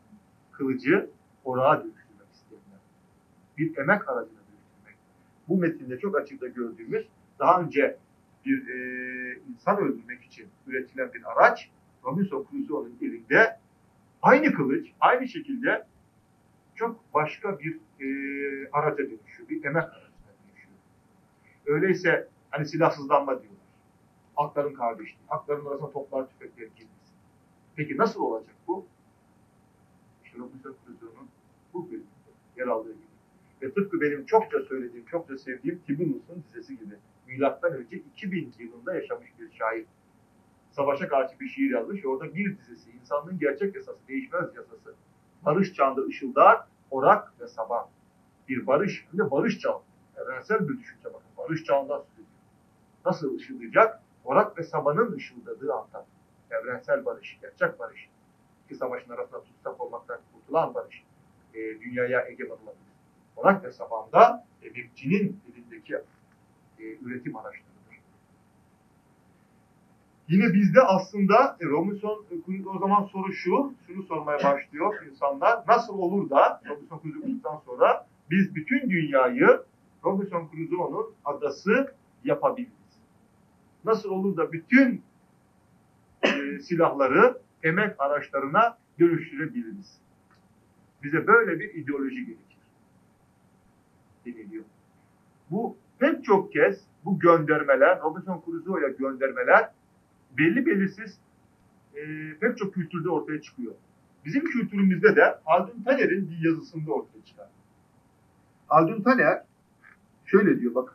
kılıcı orağa dönüştürmek isteyenler. Bir emek aracına dönüştürmek. Bu metinde çok açıkta gördüğümüz, daha önce bir e, insan öldürmek için üretilen bir araç, Robinson Crusoe'nun elinde aynı kılıç, aynı şekilde çok başka bir e, araca dönüşüyor. Bir emek aracına dönüşüyor. Öyleyse hani silahsızlanma diyorlar. Halkların kardeşliği, halkların arasında toplar tüfekler girmesi. Peki nasıl olacak bu? İşte Robinson Crusoe'nun bu bölümünde yer aldığı gibi. Ve tıpkı benim çokça söylediğim, çokça sevdiğim Tiburon'un dizesi gibi. Milattan önce iki bin yılında yaşamış bir şair. Savaşa karşı bir şiir yazmış ve orada bir dizesi, insanlığın gerçek yasası, değişmez yasası. Barış çağında ışıldar, orak ve sabah. Bir barış, hem de barış çağı. Evrensel bir düşünce bakın. Barış çağından söz ediyor. Nasıl ışıldayacak? Orak ve sabahın ışıldadığı anda. Evrensel barış, gerçek barış. İki savaşın arasında tutsak olmaktan kurtulan barış. E, dünyaya egemen olabilir. Orak ve sabahında emekçinin elindeki e, üretim araçlarıdır. Yine bizde aslında e, Robinson Crusoe o zaman soru şu, şunu sormaya başlıyor insanlar. Nasıl olur da Robinson Crusoe'dan sonra biz bütün dünyayı Robinson Crusoe'nun adası yapabiliriz? Nasıl olur da bütün e, silahları emek araçlarına dönüştürebiliriz? Bize böyle bir ideoloji gerekir deniliyor. Bu pek çok kez bu göndermeler, Robinson Crusoe'ya göndermeler belli belirsiz e, pek çok kültürde ortaya çıkıyor. Bizim kültürümüzde de Haldun Taner'in bir yazısında ortaya çıkar. Haldun Taner şöyle diyor bakın.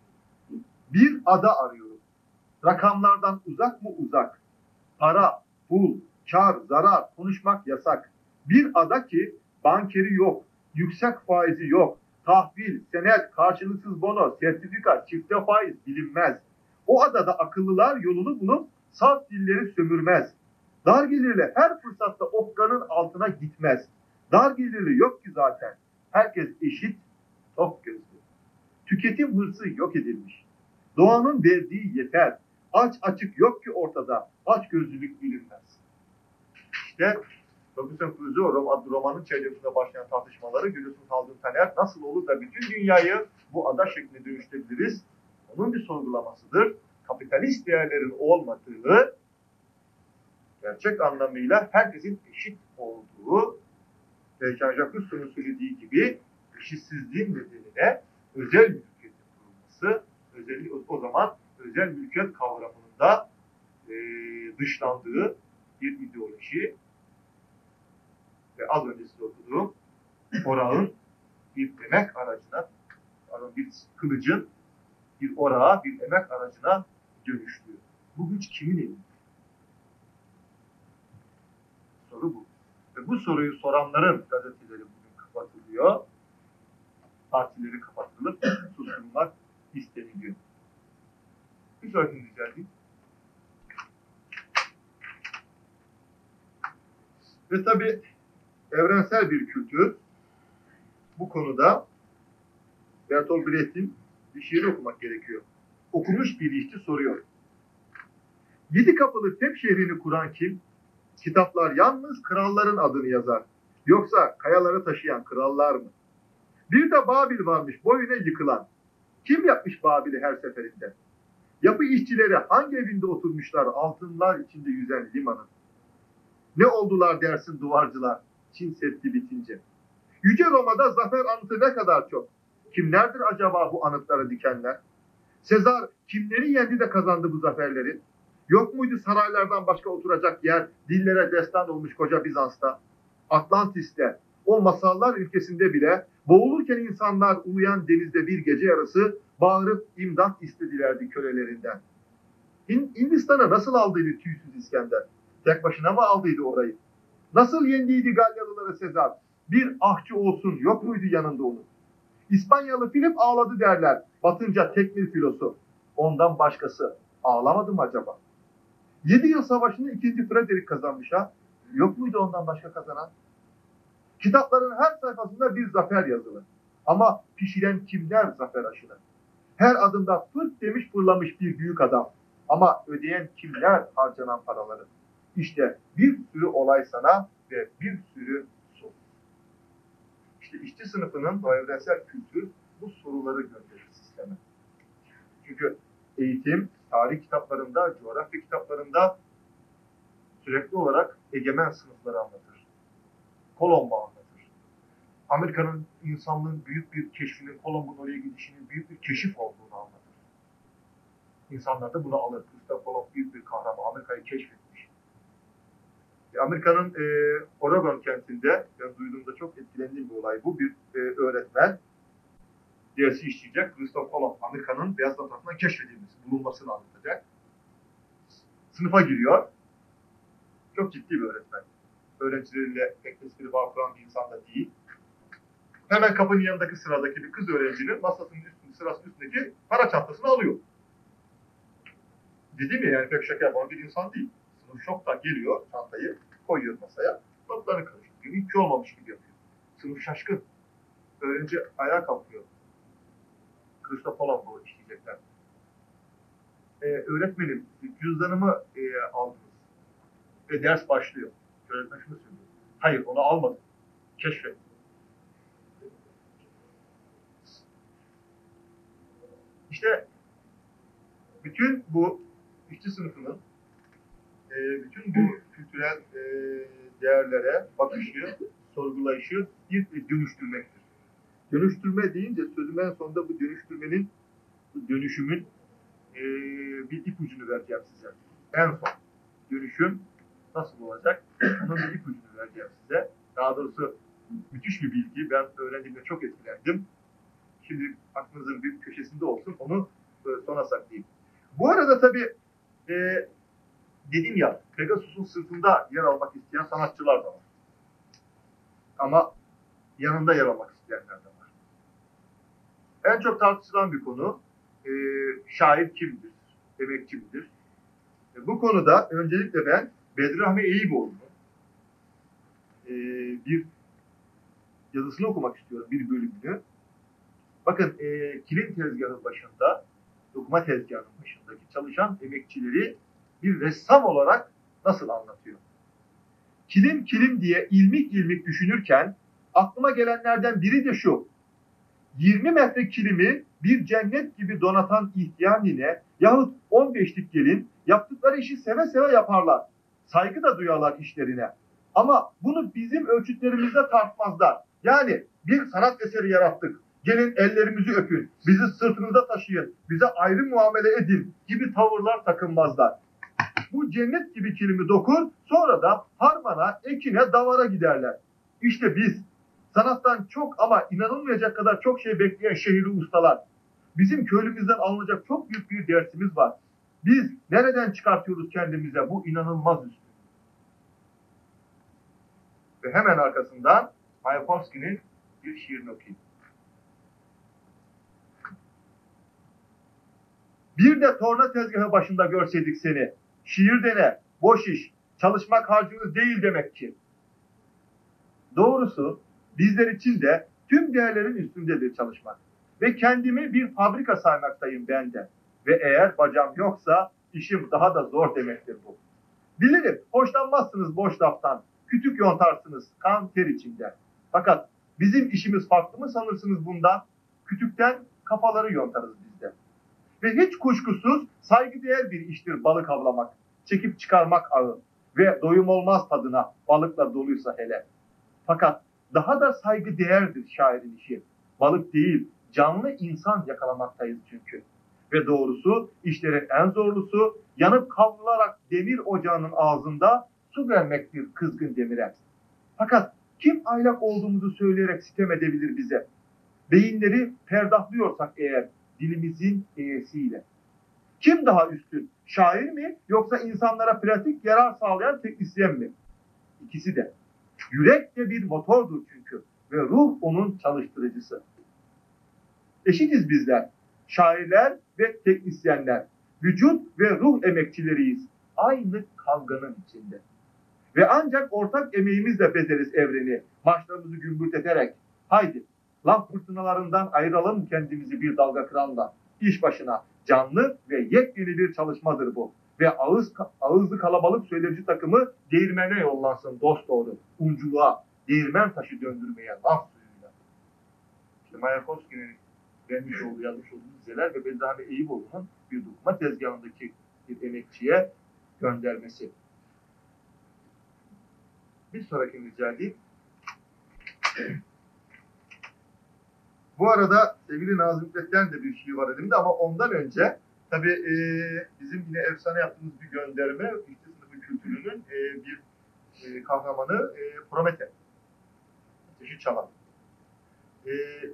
Bir ada arıyorum. Rakamlardan uzak mı uzak? Para, pul, kar, zarar, konuşmak yasak. Bir ada ki bankeri yok, yüksek faizi yok, tahvil, senet, karşılıksız bono, sertifika, çifte faiz bilinmez. O adada akıllılar yolunu bulup saf dilleri sömürmez. Dar gelirli her fırsatta okkanın altına gitmez. Dar gelirli yok ki zaten. Herkes eşit, tok gözlü. Tüketim hırsı yok edilmiş. Doğanın verdiği yeter. Aç açık yok ki ortada. Aç gözlülük bilinmez. İşte Robinson Crusoe adlı romanın çevresinde başlayan tartışmaları görüyorsunuz Haldun Taner. Nasıl olur da bütün dünyayı bu ada şekline dönüştürebiliriz? Onun bir sorgulamasıdır. Kapitalist değerlerin olmadığı, gerçek anlamıyla herkesin eşit olduğu ve Jean-Jacques Rousseau'nun söylediği gibi eşitsizliğin nedenine özel mülkiyetin kurulması, özellikle o zaman özel mülkiyet kavramının da e, dışlandığı bir ideoloji ve az önce size okuduğum orağın bir emek aracına, bir kılıcın bir orağa, bir emek aracına dönüştüğü. Bu güç kimin elinde? Soru bu. Ve bu soruyu soranların gazeteleri bugün kapatılıyor. Partileri kapatılıp susturulmak isteniliyor. Bir sonraki rica edeyim. Ve tabii evrensel bir kültür bu konuda Bertolt Brecht'in bir şiir okumak gerekiyor. Okumuş bir işçi soruyor. Yedi kapılı Tep şehrini kuran kim? Kitaplar yalnız kralların adını yazar. Yoksa kayaları taşıyan krallar mı? Bir de Babil varmış boyuna yıkılan. Kim yapmış Babil'i her seferinde? Yapı işçileri hangi evinde oturmuşlar altınlar içinde yüzen limanın? Ne oldular dersin duvarcılar Çin Seddi bitince? Yüce Roma'da zafer anıtı ne kadar çok. Kimlerdir acaba bu anıtları dikenler? Sezar kimleri yendi de kazandı bu zaferleri? Yok muydu saraylardan başka oturacak yer, dillere destan olmuş koca Bizans'ta? Atlantis'te, o masallar ülkesinde bile boğulurken insanlar uluyan denizde bir gece yarısı bağırıp imdat istedilerdi kölelerinden. Hindistan'a nasıl aldıydı tüysüz İskender? Tek başına mı aldıydı orayı? Nasıl yendiydi Galyalıları Sezar? Bir ahçı olsun yok muydu yanında onun? İspanyalı Filip ağladı derler. Batınca tek bir filosu. Ondan başkası ağlamadı mı acaba? Yedi yıl savaşını ikinci Frederick kazanmış ha. Yok muydu ondan başka kazanan? Kitapların her sayfasında bir zafer yazılı. Ama pişiren kimler zafer aşını? Her adımda fırt demiş fırlamış bir büyük adam. Ama ödeyen kimler harcanan paraları? İşte bir sürü olay sana ve bir sürü soru. İşte işçi sınıfının o evrensel kültür bu soruları gönderir sisteme. Çünkü eğitim, tarih kitaplarında, coğrafya kitaplarında sürekli olarak egemen sınıfları anlatır. Kolombo anlatır. Amerika'nın insanlığın büyük bir keşfinin, Kolomb'un oraya gidişinin büyük bir keşif olduğunu anlatır. İnsanlar da bunu alır. Christoph Kolomb büyük bir kahraman, Amerika'yı keşfetmiş. Amerika'nın e, Oregon kentinde, ben duyduğumda çok etkilendiğim bir olay bu, bir e, öğretmen dersi işleyecek. Christoph Kolomb, Amerika'nın beyazlar tarafından keşfedilmesi, bulunmasını anlatacak. Sınıfa giriyor. Çok ciddi bir öğretmen. Öğrencileriyle pek espri bağ kuran bir insan da değil. Hemen kapının yanındaki sıradaki bir kız öğrencinin masasının üstünde, sırasının üstündeki para çantasını alıyor. Dedim ya, yani pek şaka yapan bir insan değil. Sınıf şokta geliyor, çantayı koyuyor masaya, notlarını karıştırıyor. Hiç şey olmamış gibi yapıyor. Sınıf şaşkın. Öğrenci ayağa kalkıyor. Christoph Kolomb'u işleyecekler. Ee, öğretmenim, cüzdanımı e, aldınız. Ve ders başlıyor. Öğretmen şunu söylüyor. Hayır, onu almadım. Keşfet. İşte bütün bu işçi sınıfının e, bütün bu kültürel e, değerlere bakışı, sorgulayışı bir dönüştürmektir. Dönüştürme deyince sözüm en sonunda bu dönüştürmenin, bu dönüşümün e, bir ipucunu vereceğim size. En son dönüşüm nasıl olacak? Onun bir ipucunu vereceğim size. Daha doğrusu müthiş bir bilgi. Ben öğrendiğimde çok etkilendim. Şimdi aklınızın bir köşesinde olsun. Onu e, sona saklayayım. Bu arada tabii e, dedim ya, Pegasus'un sırtında yer almak isteyen sanatçılar da var. Ama yanında yer almak isteyenler de var. En çok tartışılan bir konu, e, şair kimdir, emekçi midir? E, bu konuda öncelikle ben Bedirahmi Eyüboğlu'nun e, bir yazısını okumak istiyorum, bir bölümünü. Bakın, e, kilim tezgahı başında, dokuma tezgahının başındaki çalışan emekçileri bir ressam olarak nasıl anlatıyor? Kilim kilim diye ilmik ilmik düşünürken aklıma gelenlerden biri de şu: yirmi metre kilimi bir cennet gibi donatan ihtiyar nine yahut on beşlik gelin yaptıkları işi seve seve yaparlar. Saygı da duyarlar işlerine. Ama bunu bizim ölçütlerimizde tartmazlar. Yani bir sanat eseri yarattık, gelin ellerimizi öpün, bizi sırtınızda taşıyın, bize ayrı muamele edin gibi tavırlar takınmazlar. Bu cennet gibi kilimi dokur, sonra da harmana, ekine, davara giderler. İşte biz, sanattan çok ama inanılmayacak kadar çok şey bekleyen şehirli ustalar, bizim köylümüzden alınacak çok büyük bir dersimiz var. Biz nereden çıkartıyoruz kendimize bu inanılmaz üstünlüğü? Ve hemen arkasından Mayakovski'nin bir şiirini okuyayım. Bir de torna tezgahı başında görseydik seni. Şiir dene, boş iş, çalışmak harcınız değil demek ki. Doğrusu bizler için de tüm değerlerin üstündedir çalışmak. Ve kendimi bir fabrika saymaktayım ben de. Ve eğer bacağım yoksa işim daha da zor demektir bu. Bilirim, hoşlanmazsınız boş laftan, kütük yontarsınız kan ter içinde. Fakat bizim işimiz farklı mı sanırsınız bundan? Kütükten kafaları yontarız biz de. Ve hiç kuşkusuz saygıdeğer bir iştir balık avlamak, çekip çıkarmak ağı ve doyum olmaz tadına balıkla doluysa hele. Fakat daha da saygıdeğerdir şairin işi. Balık değil, canlı insan yakalamaktayız çünkü. Ve doğrusu işlerin en zorlusu yanıp kavrularak demir ocağının ağzında su vermektir kızgın demire. Fakat kim aylak olduğumuzu söyleyerek sitem edebilir bize? Beyinleri ferdahlıyorsak eğer dilimizin eğesiyle. Kim daha üstün? Şair mi yoksa insanlara pratik yarar sağlayan teknisyen mi? İkisi de. Yürek de bir motordur çünkü ve ruh onun çalıştırıcısı. Eşitiz bizler. Şairler ve teknisyenler. Vücut ve ruh emekçileriyiz. Aynı kavganın içinde. Ve ancak ortak emeğimizle bezeriz evreni. Maçlarımızı gümbürteterek. Haydi laf fırtınalarından ayıralım kendimizi bir dalga kıranla. İş başına canlı ve yepyeni bir çalışmadır bu. Ve ağız, ağızlı kalabalık söyleyici takımı değirmene yollansın dosdoğru. Unculuğa, değirmen taşı döndürmeye laf suyuyla. İşte Mayakovski'nin vermiş olduğu, yazmış olduğu dizeler ve Bedirahmi Eyüboğlu'nun bir dokuma tezgahındaki bir emekçiye göndermesi. Bir sonraki rica edeyim. Bu arada sevgili Nazım Hikmet'ten de bir şiir var elimde ama ondan önce tabii e, bizim yine efsane yaptığımız bir gönderme İşçi sınıfı kültürünün e, bir e, kahramanı e, Promete. Ateşi çalan. E,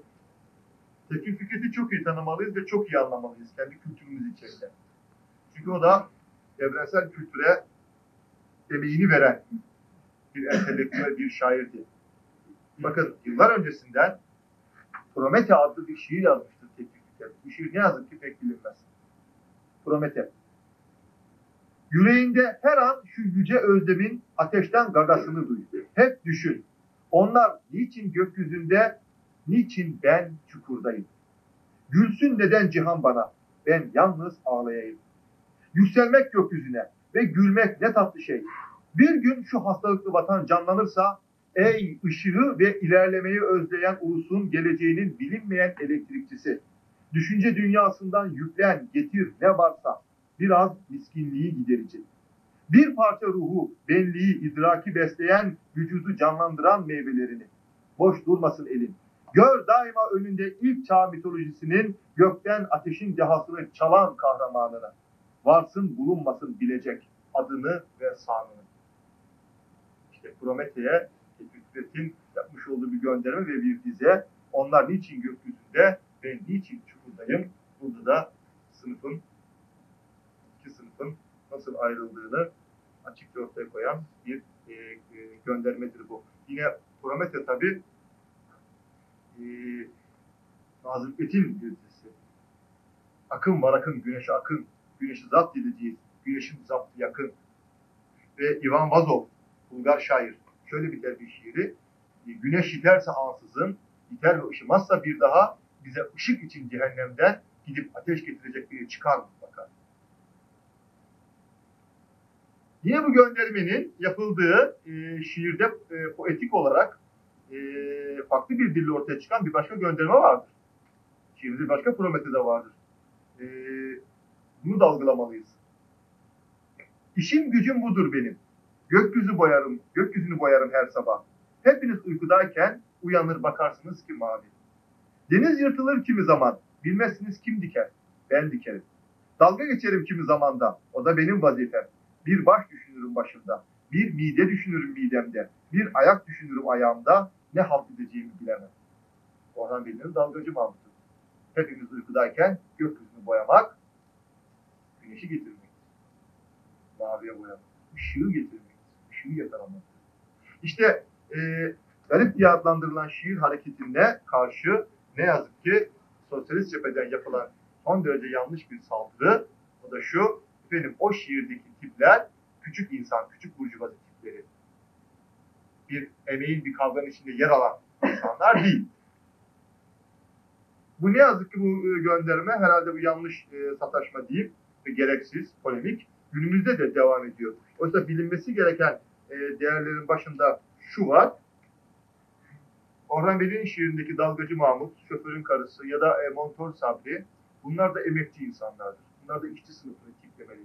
Tevfik Fikret'i çok iyi tanımalıyız ve çok iyi anlamalıyız kendi kültürümüz içerisinde. Çünkü o da evrensel kültüre emeğini veren bir entelektüel, bir şairdi. Bakın yıllar öncesinden Promete adlı bir şiir yazmıştır Tevfik Fikret. Bu şiir ne yazık ki pek bilinmez. Promete. Yüreğinde her an şu yüce özlemin ateşten gagasını duy. Hep düşün. Onlar niçin gökyüzünde, niçin ben çukurdayım? Gülsün neden cihan bana, ben yalnız ağlayayım. Yükselmek gökyüzüne ve gülmek ne tatlı şey. Bir gün şu hastalıklı vatan canlanırsa, ey ışığı ve ilerlemeyi özleyen ulusun geleceğinin bilinmeyen elektrikçisi. Düşünce dünyasından yüklen, getir ne varsa, biraz miskinliği giderici. Bir parça ruhu, benliği, idraki besleyen, vücudu canlandıran meyvelerini. Boş durmasın elin. Gör daima önünde ilk çağ mitolojisinin gökten ateşin cehasını çalan kahramanını. Varsın bulunmasın bilecek adını ve sanını. İşte Promete'ye Fikret'in yapmış olduğu bir gönderme ve bir dize. Onlar niçin gökyüzünde, ben niçin çukurdayım? Burada da sınıfın, iki sınıfın nasıl ayrıldığını açıkça ortaya koyan bir e, e, göndermedir bu. Yine Promete tabi e, Nazım Hikmet'in bir dizisi. Akın var akın, güneşe akın, güneşi zapt edeceğiz, güneşin zaptı yakın. Ve Ivan Vazov, Bulgar şair, şöyle biter bir şiiri. Güneş yiterse ansızın, yiter ve ışımazsa bir daha bize ışık için cehennemden gidip ateş getirecek biri çıkar mutlaka. Yine bu göndermenin yapıldığı e, şiirde e, poetik olarak e, farklı bir dille ortaya çıkan bir başka gönderme vardır. Şiirde bir başka Promete'de vardır. E, bunu da algılamalıyız. İşim gücüm budur benim. Gökyüzü boyarım, gökyüzünü boyarım her sabah. Hepiniz uykudayken uyanır bakarsınız ki mavi. Deniz yırtılır kimi zaman, bilmezsiniz kim diker. Ben dikerim. Dalga geçerim kimi zamanda, o da benim vazifem. Bir baş düşünürüm başımda, bir mide düşünürüm midemde, bir ayak düşünürüm ayağımda, ne halt edeceğimi bilemem. Orhan Veli'nin dalgacı Mahmut'u. Hepimiz uykudayken gökyüzünü boyamak, güneşi getirmek. Maviye boyamak, ışığı getirmek, ışığı yakalamak. İşte e, garip diye adlandırılan şiir hareketine karşı ne yazık ki sosyalist cepheden yapılan son derece yanlış bir saldırı. O da şu, efendim o şiirdeki tipler küçük insan, küçük burjuvazi tipleri. Bir emeğin, bir kavganın içinde yer alan insanlar değil. Bu ne yazık ki bu gönderme herhalde bu yanlış e, sataşma değil ve gereksiz, polemik günümüzde de devam ediyor. Oysa bilinmesi gereken e, değerlerin başında şu var. Orhan Veli'nin şiirindeki dalgacı Mahmut, şoförün karısı ya da e, Montör Sabri, bunlar da emekçi insanlardır. Bunlar da işçi sınıfını tiplemelidir.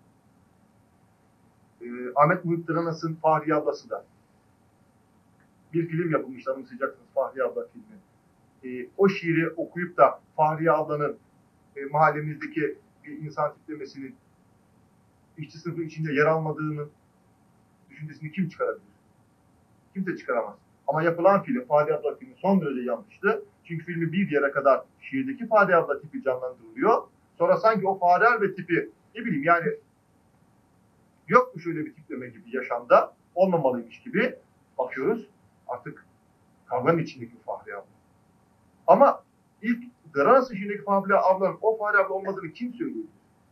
E, Ahmet Muhit Dıranas'ın Fahriye Ablası da bir film yapılmış, anımsayacaksınız Fahriye Abla filmi. E, o şiiri okuyup da Fahriye Abla'nın e, mahallemizdeki bir insan tiplemesinin işçi sınıfı içinde yer almadığının düşüncesini kim çıkarabilir? Kimse çıkaramaz. Ama yapılan film, Fahriye Abla filmi son derece yanlıştı. Çünkü filmi bir yere kadar şiirdeki Fahriye Abla tipi canlandırılıyor. Sonra sanki o Fahriye Abla tipi, ne bileyim yani yok mu şöyle bir tipleme gibi yaşamda olmamalıymış gibi bakıyoruz. Artık kavganın içindeki Fahriye Abla. Ama ilk Garanası içindeki Fahriye Abla'nın o Fahriye Abla olmadığını kim söylüyor?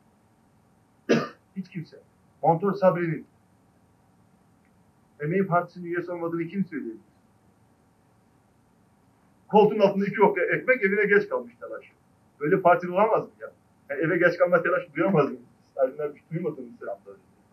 Hiç kimse. Montör Sabri'nin Emeği Partisi'nin üyesi olmadığını kim söylüyor? Koltuğun altında iki okya ekmek, evine geç kalmış telaş. Böyle partili olamaz mı ya? Yani eve geç kalma telaşı duyamaz mı? Stajyer bir duymadın mı sen?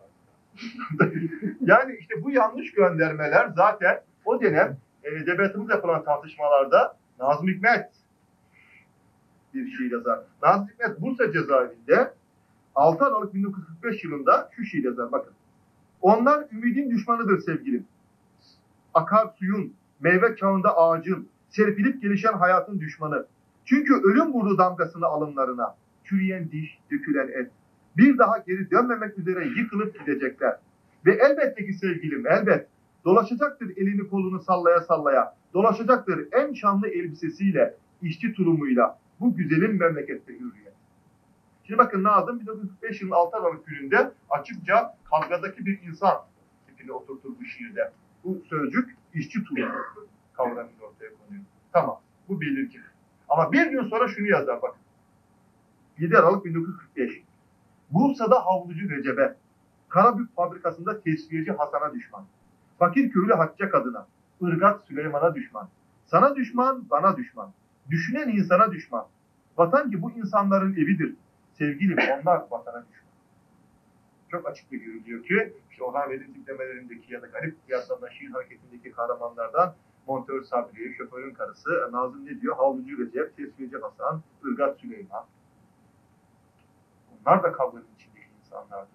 Yani işte bu yanlış göndermeler zaten o dönem e, edebiyatımız yapılan tartışmalarda Nazım Hikmet bir şiir yazar. Nazım Hikmet Bursa cezaevinde altı Aralık bin dokuz yüz kırk beş yılında şu şiir yazar, bakın. Onlar ümidin düşmanıdır sevgilim. Akar suyun, meyve çağında ağacın, serpilip gelişen hayatın düşmanı. Çünkü ölüm vurdu damgasını alınlarına. Çürüyen diş, dökülen et. Bir daha geri dönmemek üzere yıkılıp gidecekler. Ve elbette ki sevgilim, elbet dolaşacaktır elini kolunu sallaya sallaya. Dolaşacaktır en şanlı elbisesiyle, işçi tulumuyla. Bu güzelin memlekette hürriyet. Şimdi bakın Nazım bin dokuz yüz kırk beş yılının altı Aralık gününde açıkça kavgadaki bir insan tipini oturtur bu şiirde. Bu sözcük işçi tulumu kavramını ortaya konuyor. Tamam, bu belirgin. Ama bir gün sonra şunu yazar bakın. yedi Aralık bin dokuz yüz kırk beş. Bursa'da havlucu Recep'e, Karabük fabrikasında tesviyeci Hasan'a düşman. Fakir köylü Hatice kadına, ırgat Süleyman'a düşman. Sana düşman, bana düşman. Düşünen insana düşman. Vatan ki bu insanların evidir. Sevgilim onlar vatana düşman. Çok açık bir görülüyor ki işte Orhan Veli tiplemelerindeki ya da garip kıyaslanan şiir hareketindeki kahramanlardan Montör Sabri, şoförün karısı, Nazım ne diyor? Havlucu Recep, tesviyeci Hasan, ırgat Süleyman. Bunlar da kavganın içindeki insanlardır.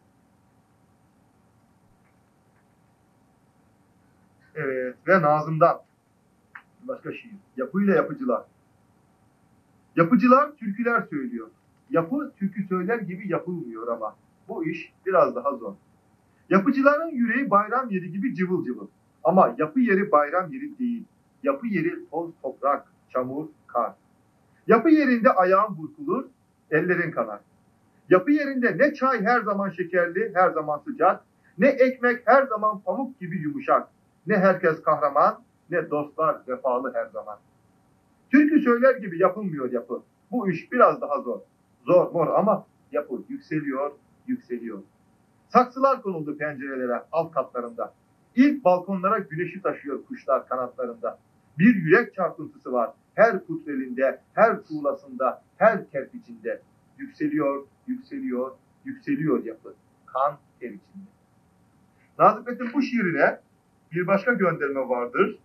Evet ve Nazım'dan başka şiir. Yapıyla yapıcılar. Yapıcılar türküler söylüyor. Yapı türkü söyler gibi yapılmıyor ama bu iş biraz daha zor. Yapıcıların yüreği bayram yeri gibi cıvıl cıvıl. Ama yapı yeri bayram yeri değil. Yapı yeri toz, toprak, çamur, kar. Yapı yerinde ayağın burkulur, ellerin kanar. Yapı yerinde ne çay her zaman şekerli, her zaman sıcak, ne ekmek her zaman pamuk gibi yumuşak, ne herkes kahraman, ne dostlar vefalı her zaman. Türkü söyler gibi yapılmıyor yapı. Bu iş biraz daha zor. Zor mor ama yapı yükseliyor, yükseliyor. Saksılar konuldu pencerelere alt katlarında. İlk balkonlara güneşi taşıyor kuşlar kanatlarında. Bir yürek çarpıntısı var her putrelinde, her tuğlasında, her kerpiçinde. Yükseliyor, yükseliyor, yükseliyor yapı. Kan ter içinde. Nazım Hikmet'in bu şiirine bir başka gönderme vardır.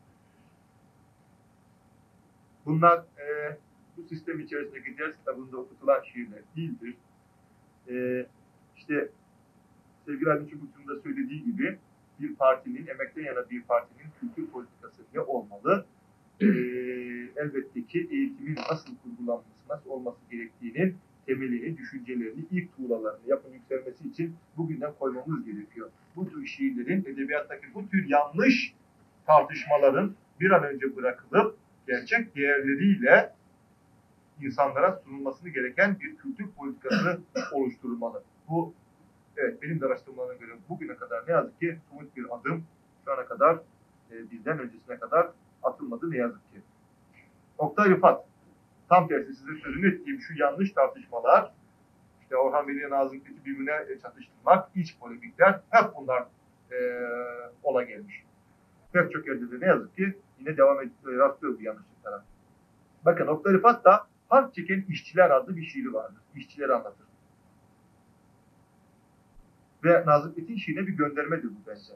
Bunlar e, bu sistem içerisindeki ders kitabında okutulan şiirler değildir. E, işte sevgili Aydın Çubukçu'nun da söylediği gibi bir partinin, emekten yana bir partinin kültür politikası ne olmalı? E, elbette ki eğitimin nasıl kurgulanması, nasıl olması gerektiğinin temelini, düşüncelerini, ilk tuğlalarını yapın yükselmesi için bugünden koymamız gerekiyor. Bu tür şiirlerin, edebiyattaki bu tür yanlış tartışmaların bir an önce bırakılıp gerçek değerleriyle insanlara sunulmasını gereken bir kültür politikası oluşturulmalı. Bu, evet benim de araştırmalarına göre bugüne kadar ne yazık ki somut bir adım şu ana kadar e, bizden öncesine kadar atılmadı ne yazık ki. Oktay Rıfat, tam tersi size sözünü ettiğim şu yanlış tartışmalar, işte Orhan Veli Nazım Hikmet'i birbirine çatıştırmak, iç polemikler hep bunlar e, ola gelmiş. Pek çok yerde de ne yazık ki yine devam ediyor, rastlıyor bu yanlışlıklara. Bakın Oktay Rıfat da Harp Çeken İşçiler adlı bir şiiri vardır. İşçileri anlatır. Ve Nazım Hikmet'in şiirine bir göndermedir bu bence.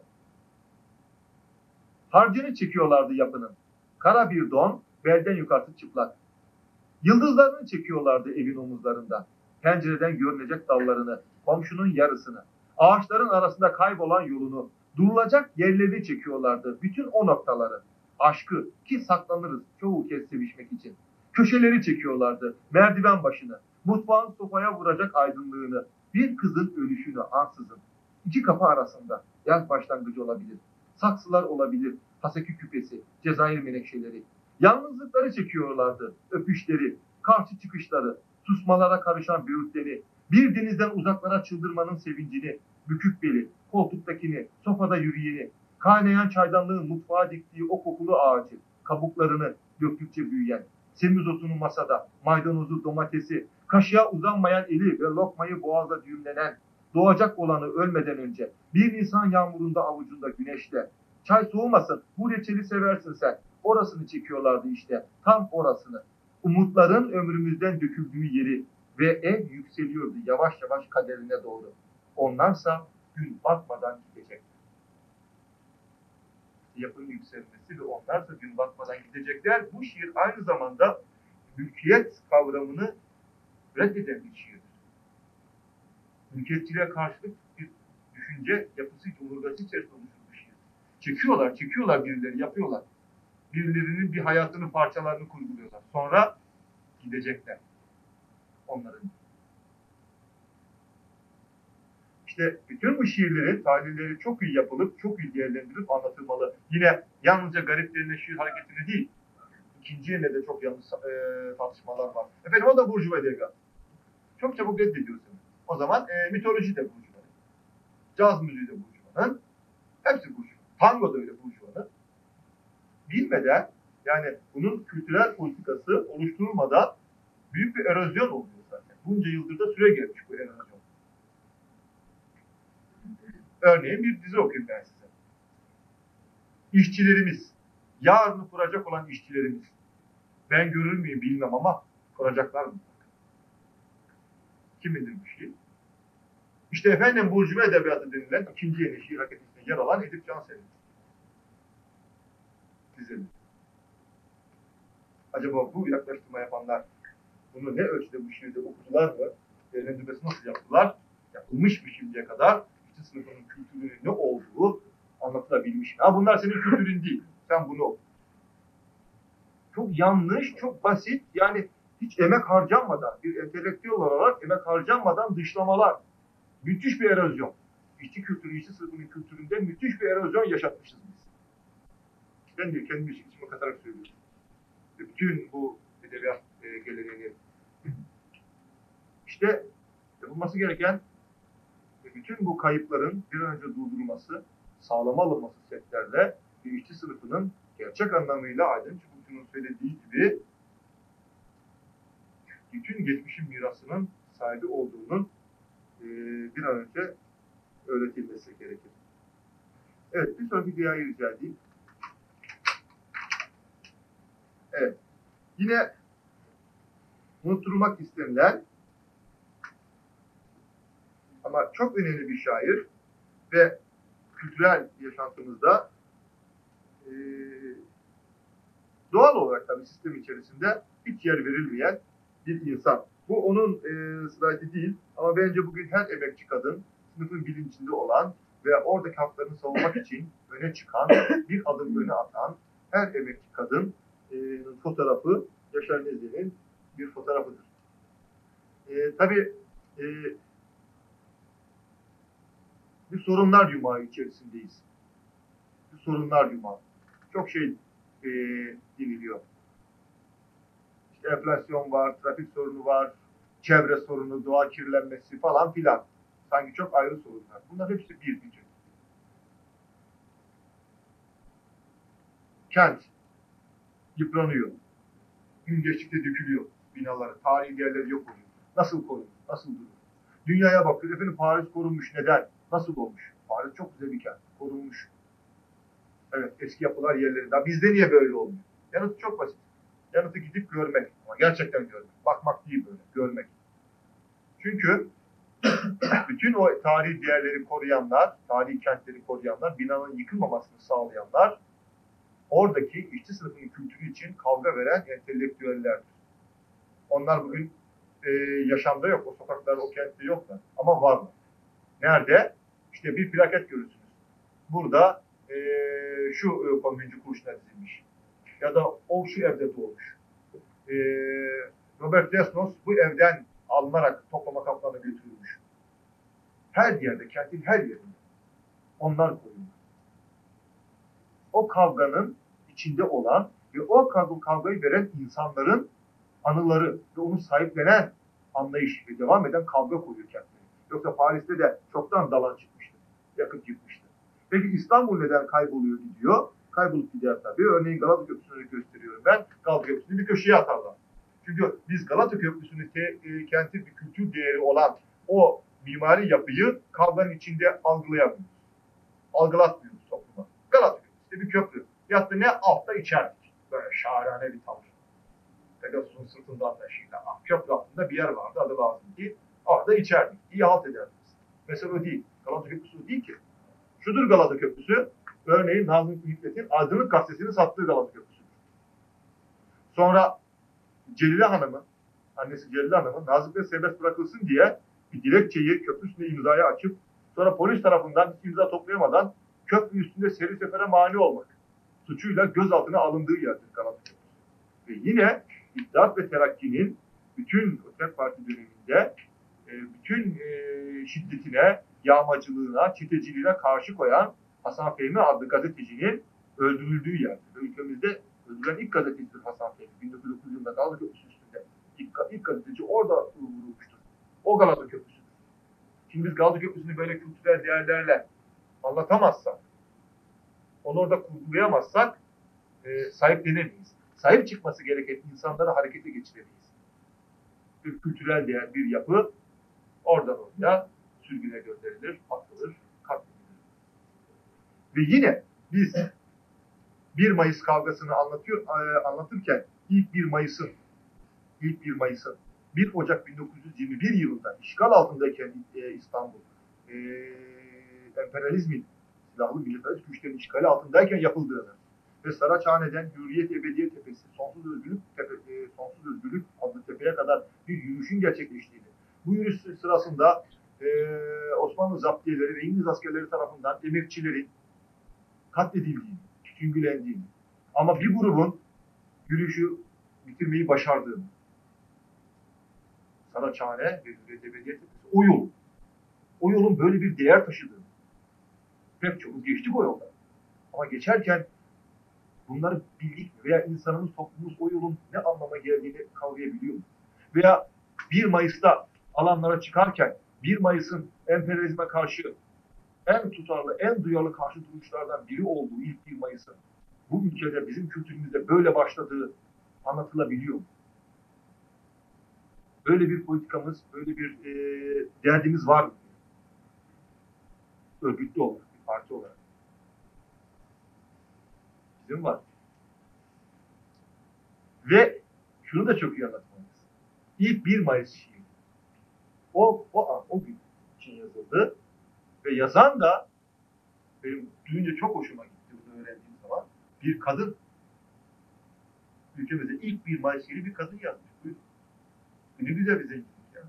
Harcını çekiyorlardı yapının. Kara bir don, belden yukarısı çıplak. Yıldızlarını çekiyorlardı evin omuzlarından. Pencereden görünecek dallarını, komşunun yarısını. Ağaçların arasında kaybolan yolunu, durulacak yerlerini çekiyorlardı. Bütün o noktaları. Aşkı ki saklanırız çoğu kez sevişmek için. Köşeleri çekiyorlardı, merdiven başını. Mutfağın sofaya vuracak aydınlığını. Bir kızın ölüşünü ansızın. İki kapı arasında yaz başlangıcı olabilir. Saksılar olabilir, haseki küpesi, Cezayir menekşeleri. Yalnızlıkları çekiyorlardı, öpüşleri, karşı çıkışları, susmalara karışan böğürtleri, bir denizden uzaklara çıldırmanın sevincini, bükük beli, koltuktakini, sofada yürüyeni, kaynayan çaydanlığın mutfağa diktiği o kokulu ağacı, kabuklarını döktükçe büyüyen, semizotunu masada, maydanozu, domatesi, kaşığa uzanmayan eli ve lokmayı boğazda düğümlenen, doğacak olanı ölmeden önce, bir Nisan yağmurunda avucunda güneşle, çay soğumasın, bu reçeli seversin sen, orasını çekiyorlardı işte, tam orasını. Umutların ömrümüzden döküldüğü yeri ve ev yükseliyordu yavaş yavaş kaderine doğru. Onlarsa gün batmadan gidecek. Yapının yükselmesi ve onlarsa gün batmadan gidecekler. Bu şiir aynı zamanda mülkiyet kavramını reddeden bir şiirdir. Mülkiyetçiliğe karşılık bir düşünce yapısı, omurgası içerisinde oluşmuş bir şiir. Çekiyorlar, çekiyorlar birileri, yapıyorlar. birilerinin bir hayatının parçalarını kurguluyorlar. Sonra gidecekler. Onların. İşte bütün bu şiirlerin tahlilleri çok iyi yapılıp, çok iyi değerlendirilip anlatılmalı. Yine yalnızca gariplerine şiir hareketini değil, ikinci yerine de çok yanlış e, tartışmalar var. Efendim o da Burjuva edebiyatı. Çok çabuk reddediyorsunuz. O zaman e, mitoloji de Burjuva. Caz müziği de Burjuva'nın. Hepsi Burjuva. Tango da öyle Burjuva'nın. Bilmeden, yani bunun kültürel politikası oluşturulmadan büyük bir erozyon oluyor zaten. Bunca yıldır da süre gelmiş bu erozyon. Örneğin bir dizi okuyayım ben size. İşçilerimiz, yarını kuracak olan işçilerimiz. Ben görür müyüm bilmem ama kuracaklar mı? Kimindir bu şiir? İşte efendim Burjuva edebiyatı denilen ikinci yeni şiir hareketinde yer alan Edip Cansever. Dizeli. Acaba bu yaklaştırma yapanlar bunu ne ölçüde bu şiirde okudular mı? Değerlendirmesi nasıl yaptılar? Yapılmış mı şimdiye kadar? İşçi sınıfının kültürünün ne olduğu anlatılabilmiş mi? Ha bunlar senin kültürün değil. Sen bunu oku. Çok yanlış, çok basit. Yani hiç emek harcanmadan, bir entelektüel olarak emek harcanmadan dışlamalar. Müthiş bir erozyon. İşçi kültürü, işçi sınıfının kültüründe müthiş bir erozyon yaşatmışız biz. Ben de kendimi içime katarak söylüyorum. Bütün bu edebiyat e, geleneğini işte yapılması gereken bütün bu kayıpların bir an önce durdurulması, sağlama alınması setlerle bir işçi sınıfının gerçek anlamıyla Aydın Çubukçu'nun söylediği gibi bütün geçmişin mirasının sahibi olduğunun e, bir an önce öğretilmesi gerekir. Evet, bir sonraki diğer rica edeyim. Evet, yine unutturmak istenilen ama çok önemli bir şair ve kültürel yaşantımızda e, doğal olarak tabii sistem içerisinde hiç yer verilmeyen bir insan. Bu onun e, slaytı değil ama bence bugün her emekçi kadın sınıfın bilincinde olan ve oradaki haklarını savunmak için öne çıkan, bir adım öne atan her emekçi kadın e, fotoğrafı Yaşar Nezih'in bir fotoğrafıdır. E, tabii e, bir sorunlar yumağı içerisindeyiz. Bir sorunlar yumağı. Çok şey e, deniliyor. İşte enflasyon var, trafik sorunu var, çevre sorunu, doğa kirlenmesi falan filan. Sanki çok ayrı sorunlar. Bunlar hepsi bir bütün. Kent yıpranıyor. Gün geçtikçe dökülüyor binaları. Tarihi yerleri yok oluyor. Nasıl korunur? Nasıl durur? Dünyaya bakıyor. Efendim Paris korunmuş. Neden? Nasıl olmuş? Paris çok güzel bir kent. Korunmuş. Evet, eski yapılar yerlerinde. Bizde niye böyle olmuyor? Yanıtı çok basit. Yanıtı gidip görmek. Ama gerçekten görmek. Bakmak değil böyle. Görmek. Çünkü bütün o tarihi değerleri koruyanlar, tarihi kentleri koruyanlar, binanın yıkılmamasını sağlayanlar, oradaki işçi sınıfının kültürü için kavga veren entelektüellerdir. Onlar bugün e, yaşamda yok. O sokaklarda, o kentte yoklar. Ama varlar. Nerede? İşte bir plaket görürsünüz. Burada e, şu e, konvenci kurşuna dizilmiş. Ya da o şu evde doğmuş. E, Robert Desnos bu evden alınarak toplama kamplarına götürülmüş. Her yerde, kentin her yerinde. Onlar koruyor. O kavganın içinde olan ve o kavga, kavgayı veren insanların anıları ve onu sahiplenen anlayış ve devam eden kavga koruyor kentleri. Yoksa Paris'te de çoktan dalan çıkmıştı. Yakıp yıkmıştı. Peki İstanbul neden kayboluyor gidiyor? Kaybolup gider tabii. Örneğin Galata Köprüsü'nü gösteriyorum ben. Galata Köprüsü'nü bir köşeye atarlar. Çünkü biz Galata Köprüsü'nü te, e, kentin bir kültür değeri olan o mimari yapıyı kavganın içinde algılayamıyoruz. Algılatmıyoruz topluma. Galata Köprüsü bir köprü. Ya da ne altta içerdik. Böyle şairane bir tavır. Pegasus'un sırtından taşıyla. Köprü altında bir yer vardı. Adı lazım değil. Orada içerdik. İyi halt ederdiniz. Mesela o değil. Galata Köprüsü o değil ki. Şudur Galata Köprüsü. Örneğin Nazım Hikmet'in Aydınlık Gazetesi'ni sattığı Galata Köprüsü. Sonra Celile Hanım'ın, annesi Celile Hanım'ın Nazım Hikmet serbest bırakılsın diye bir dilekçeyi köprü üstünde imzaya açıp sonra polis tarafından hiç imza toplayamadan köprü üstünde seri sefere mani olmak. suçuyla gözaltına alındığı yerdir Galata Köprüsü. Ve yine İttihat ve Terakki'nin bütün Tek Parti döneminde e, bütün e, şiddetine, yağmacılığına, çeteciliğine karşı koyan Hasan Fehmi adlı gazetecinin öldürüldüğü yerdir. Ve ülkemizde öldürülen ilk gazetecidir Hasan Fehmi. bin dokuz yüz dokuz yılında Galata Köprüsü üstünde. İlk, ilk gazeteci orada vurulmuştur. O Galata Köprüsü'dür. Şimdi biz Galata Köprüsü'nü böyle kültürel değerlerle anlatamazsak, onu orada kurgulayamazsak e, sahiplenemeyiz. Sahip çıkması gereken insanları harekete geçiremeyiz. Bir kültürel değer, bir yapı oradan oraya sürgüne gönderilir, atılır, katledilir. Ve yine biz bir Mayıs kavgasını anlatıyor, e, anlatırken ilk bir Mayıs'ın ilk bir Mayıs'ın bir Ocak bin dokuz yüz yirmi bir yılında işgal altındayken e, İstanbul e, emperyalizmin, silahlı militarist güçlerin işgali altındayken yapıldığını ve Saraçhane'den Hürriyet Ebediye Tepesi, Sonsuz Özgürlük, tepe, e, Sonsuz Özgürlük adlı tepeye kadar bir yürüyüşün gerçekleştiğini, bu yürüyüş sırasında e, Osmanlı zaptiyeleri ve İngiliz askerleri tarafından emekçilerin katledildiğini, süngülendiğini, ama bir grubun yürüyüşü bitirmeyi başardığını, Saraçhane ve Hürriyet Ebediye Tepesi, o yol, o yolun böyle bir değer taşıdığını, pek çok geçtik o yolda. Ama geçerken bunları bildik veya insanımız, toplumumuz o yolun ne anlama geldiğini kavrayabiliyor mu? Veya bir Mayıs'ta alanlara çıkarken bir Mayıs'ın emperyalizme karşı en tutarlı, en duyarlı karşı duruşlardan biri olduğu ilk bir Mayıs'ın bu ülkede, bizim kültürümüzde böyle başladığı anlatılabiliyor mu? Böyle bir politikamız, böyle bir e, derdimiz var mı? Örgütlü olarak, bir parti olarak. Bizim var. Ve şunu da çok iyi anlatmalıyız. İlk bir Mayıs şiiri. O, o an, o gün için yazıldı. Ve yazan da benim duyunca çok hoşuma gitti bunu öğrendiğim zaman. Bir kadın. Ülkemizde ilk bir Mayıs şiiri bir kadın yazmış. Buyurun. Ne güzel bir zenginlik ya.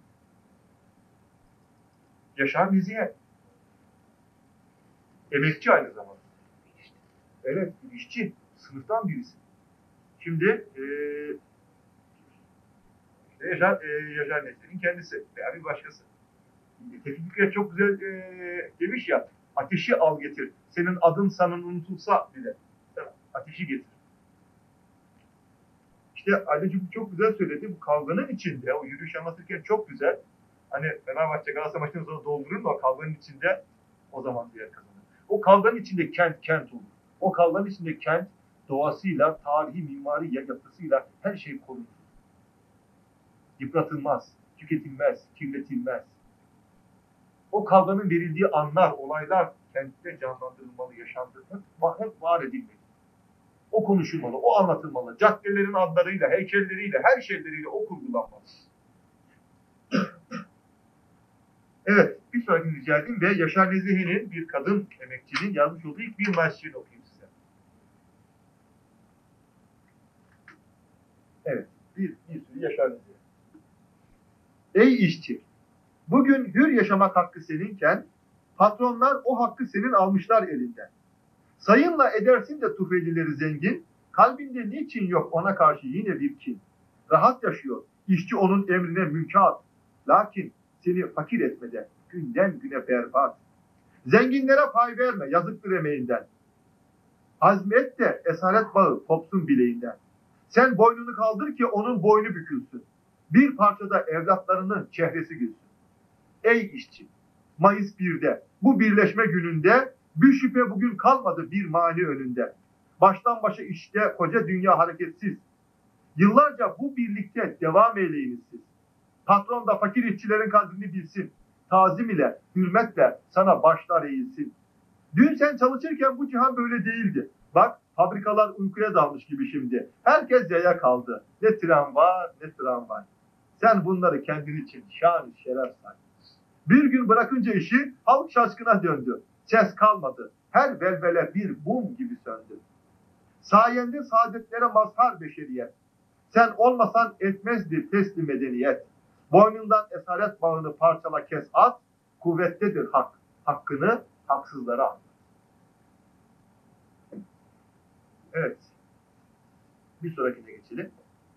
Yaşar Nezihe. Emekçi aynı zamanda. Evet, bir işçi. Sınıftan birisi. Şimdi e, işte Yaşar, e, Yaşar Nezihe'nin kendisi veya bir başkası. Tevfik Fikret çok güzel e, demiş ya, ateşi al getir. Senin adın sanın unutulsa bile sen ateşi getir. İşte Aydacık çok güzel söyledi. Bu kavganın içinde, o yürüyüş anlatırken çok güzel. Hani Fenerbahçe Galatasaray maçından sonra doldurur mu o kavganın içinde? O zaman diğer kazanır. O kavganın içinde kent kent olur. O kavganın içinde kent doğasıyla, tarihi, mimari yapısıyla her şey korunur. Yıpratılmaz, tüketilmez, kirletilmez. O kavganın verildiği anlar, olaylar kentte canlandırılmalı, yaşandırılmalı, hep var edilmeli. O konuşulmalı, o anlatılmalı. Caddelerin adlarıyla, heykelleriyle, her şeyleriyle o kurgulanmalı. Evet, bir sonraki rica edeyim ve Yaşar Nezihe'nin, bir kadın emekçinin yazmış olduğu ilk bir Mayıs şiirini okuyayım size. Evet, bir, bir sürü Yaşar Nezihe. Ey işçi! Bugün hür yaşamak hakkı seninken, patronlar o hakkı senin almışlar elinden. Sayınla edersin de tufelileri zengin, kalbinde niçin yok ona karşı yine bir kin? Rahat yaşıyor, işçi onun emrine münkat. Lakin seni fakir etmede günden güne berbat. Zenginlere pay verme, yazıktır emeğinden. Azmet de esaret bağı kopsun bileğinden. Sen boynunu kaldır ki onun boynu bükülsün. Bir parçada evlatlarının çehresi gülsün. Ey işçi! Mayıs birde, bu birleşme gününde bir şüphe bugün kalmadı bir mani önünde. Baştan başa işte koca dünya hareketsiz. Yıllarca bu birlikte devam eyleyiniz siz. Patron da fakir işçilerin kadrini bilsin. Tazim ile, hürmetle sana başlar eğilsin. Dün sen çalışırken bu cihan böyle değildi. Bak fabrikalar uykuya dalmış gibi şimdi. Herkes yaya kaldı. Ne tren var ne tramvay. Sen bunları kendin için şan-ı şeref say. Bir gün bırakınca işi halk şaşkına döndü. Ses kalmadı. Her velvele bir mum gibi söndü. Sayende saadetlere mazhar beşeriyet. Sen olmasan etmezdi teslim medeniyet. Boynundan esaret bağını parçala kes at. Kuvvettedir hak. Hakkını haksızlara at. Evet. Bir sonrakine geçelim.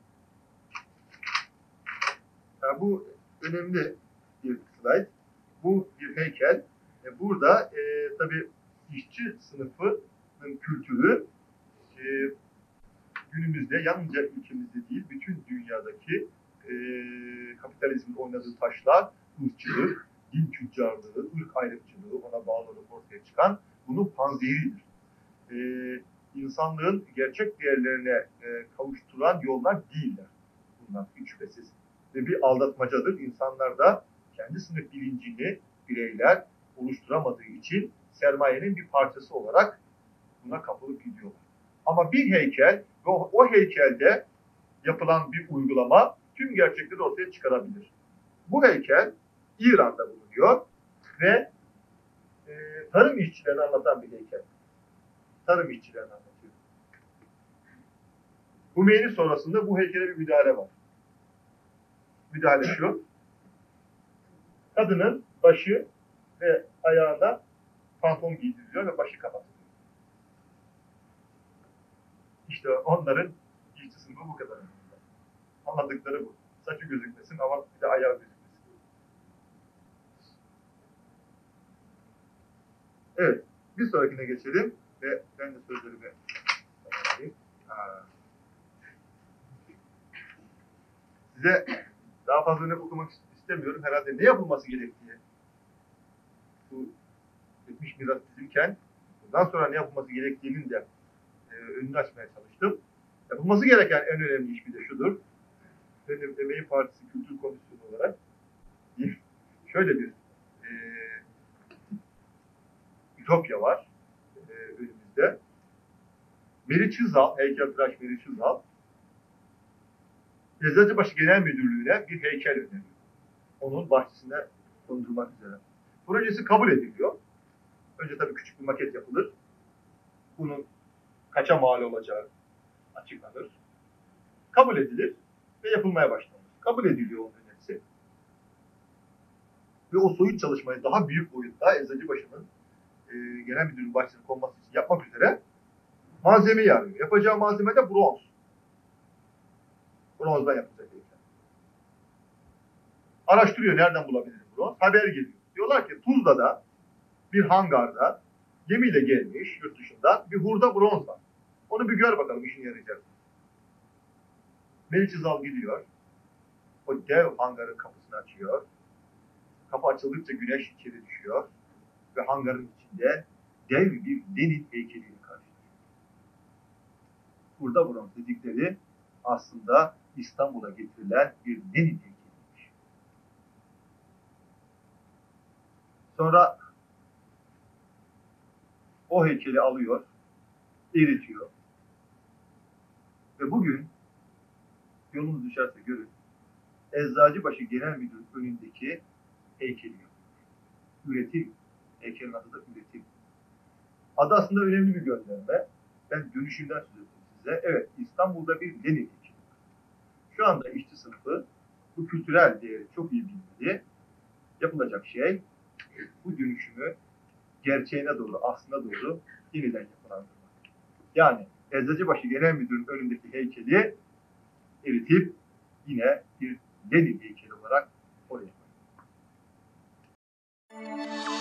Yani bu önemli bir slide. Bu bir heykel. E, burada e, tabii işçi sınıfının kültürü e, günümüzde yalnızca ülkemizde değil, bütün dünyadaki e, kapitalizmin oynadığı taşlar, ırkçılık, din tüccarlığı, ırk ayrımcılığı, ona bağlı olarak ortaya çıkan bunun panzehiridir. E, insanlığın gerçek değerlerine e, kavuşturan yollar değiller. Bunlar hiç şüphesiz. Ve bir aldatmacadır. İnsanlar da kendi sınıf bilincini bireyler oluşturamadığı için sermayenin bir parçası olarak buna kapılıp gidiyorlar. Ama bir heykel, o, o heykelde yapılan bir uygulama tüm gerçekleri ortaya çıkarabilir. Bu heykel İran'da bulunuyor ve e, tarım işçilerini anlatan bir heykel. Tarım işçilerini anlatıyor. Hümeyni sonrasında bu heykele bir müdahale var. Müdahale şu. Kadının başı ve ayağına pantolon giydiriliyor ve başı kapatılıyor. İşte onların işçi sınıfı bu kadar. Anladıkları bu. Saçı gözükmesin ama bir de ayağı gözükmesin. Evet. Bir sonrakine geçelim ve ben de sözlerimi tamamlayayım. Size daha fazla örnek okumak istemiyorum. Herhalde ne yapılması gerektiği bu yetmiş miras dizilirken bundan sonra ne yapılması gerektiğinin de e, önünü açmaya çalıştım. Yapılması gereken en önemli iş bir de şudur. Benim Emeğin Partisi Kültür Komisyonu olarak bir, şöyle bir e, ütopya var e, önümüzde. Meriç Hızal, heykeltıraş Meriç Hızal, Eczacıbaşı Genel Müdürlüğü'ne bir heykel öneriyor. Onun bahçesine konulmak üzere. Projesi kabul ediliyor. Önce tabii küçük bir maket yapılır. Bunun kaça mal olacağı açıklanır. Kabul edilir ve yapılmaya başlanır. Kabul ediliyor onun önerisi. Ve o soyut çalışmayı daha büyük boyutta Eczacıbaşı'nın e, genel müdürlüğü bahçesine konması için yapmak üzere malzemeyi arıyor. Yapacağı malzeme de bronz. Bronzdan yapılacak heykel. Araştırıyor nereden bulabilirim bronz. Haber geliyor. Diyorlar ki Tuzla'da bir hangarda gemiyle gelmiş yurt dışından bir hurda bronz var. Onu bir gör bakalım işine yarayacak. Meriç Hızal gidiyor. O dev hangarın kapısını açıyor. Kapı açıldıkça güneş içeri düşüyor. Ve hangarın içinde dev bir Lenin heykeliyle karşılıyor. Hurda bronz dedikleri aslında İstanbul'a getirilen bir Lenin heykeliymiş. Sonra o heykeli alıyor, eritiyor. Ve bugün yolunuz düşerse görün, Eczacıbaşı Genel Müdürlüğü önündeki heykeli yapıyor. Üretim. Heykelin adı da üretim. Adı aslında önemli bir gönderme. Ben dönüşümden söz ettim size. Evet, İstanbul'da bir Lenin heykeli var. Şu anda işçi sınıfı bu kültürel değeri çok iyi bilmeli. Yapılacak şey bu dönüşümü gerçeğine doğru, aslına doğru yeniden yapılandırmak. Yani Eczacıbaşı Genel Müdürlüğü'nün önündeki heykeli eritip yine bir Lenin heykeli olarak oraya koymak.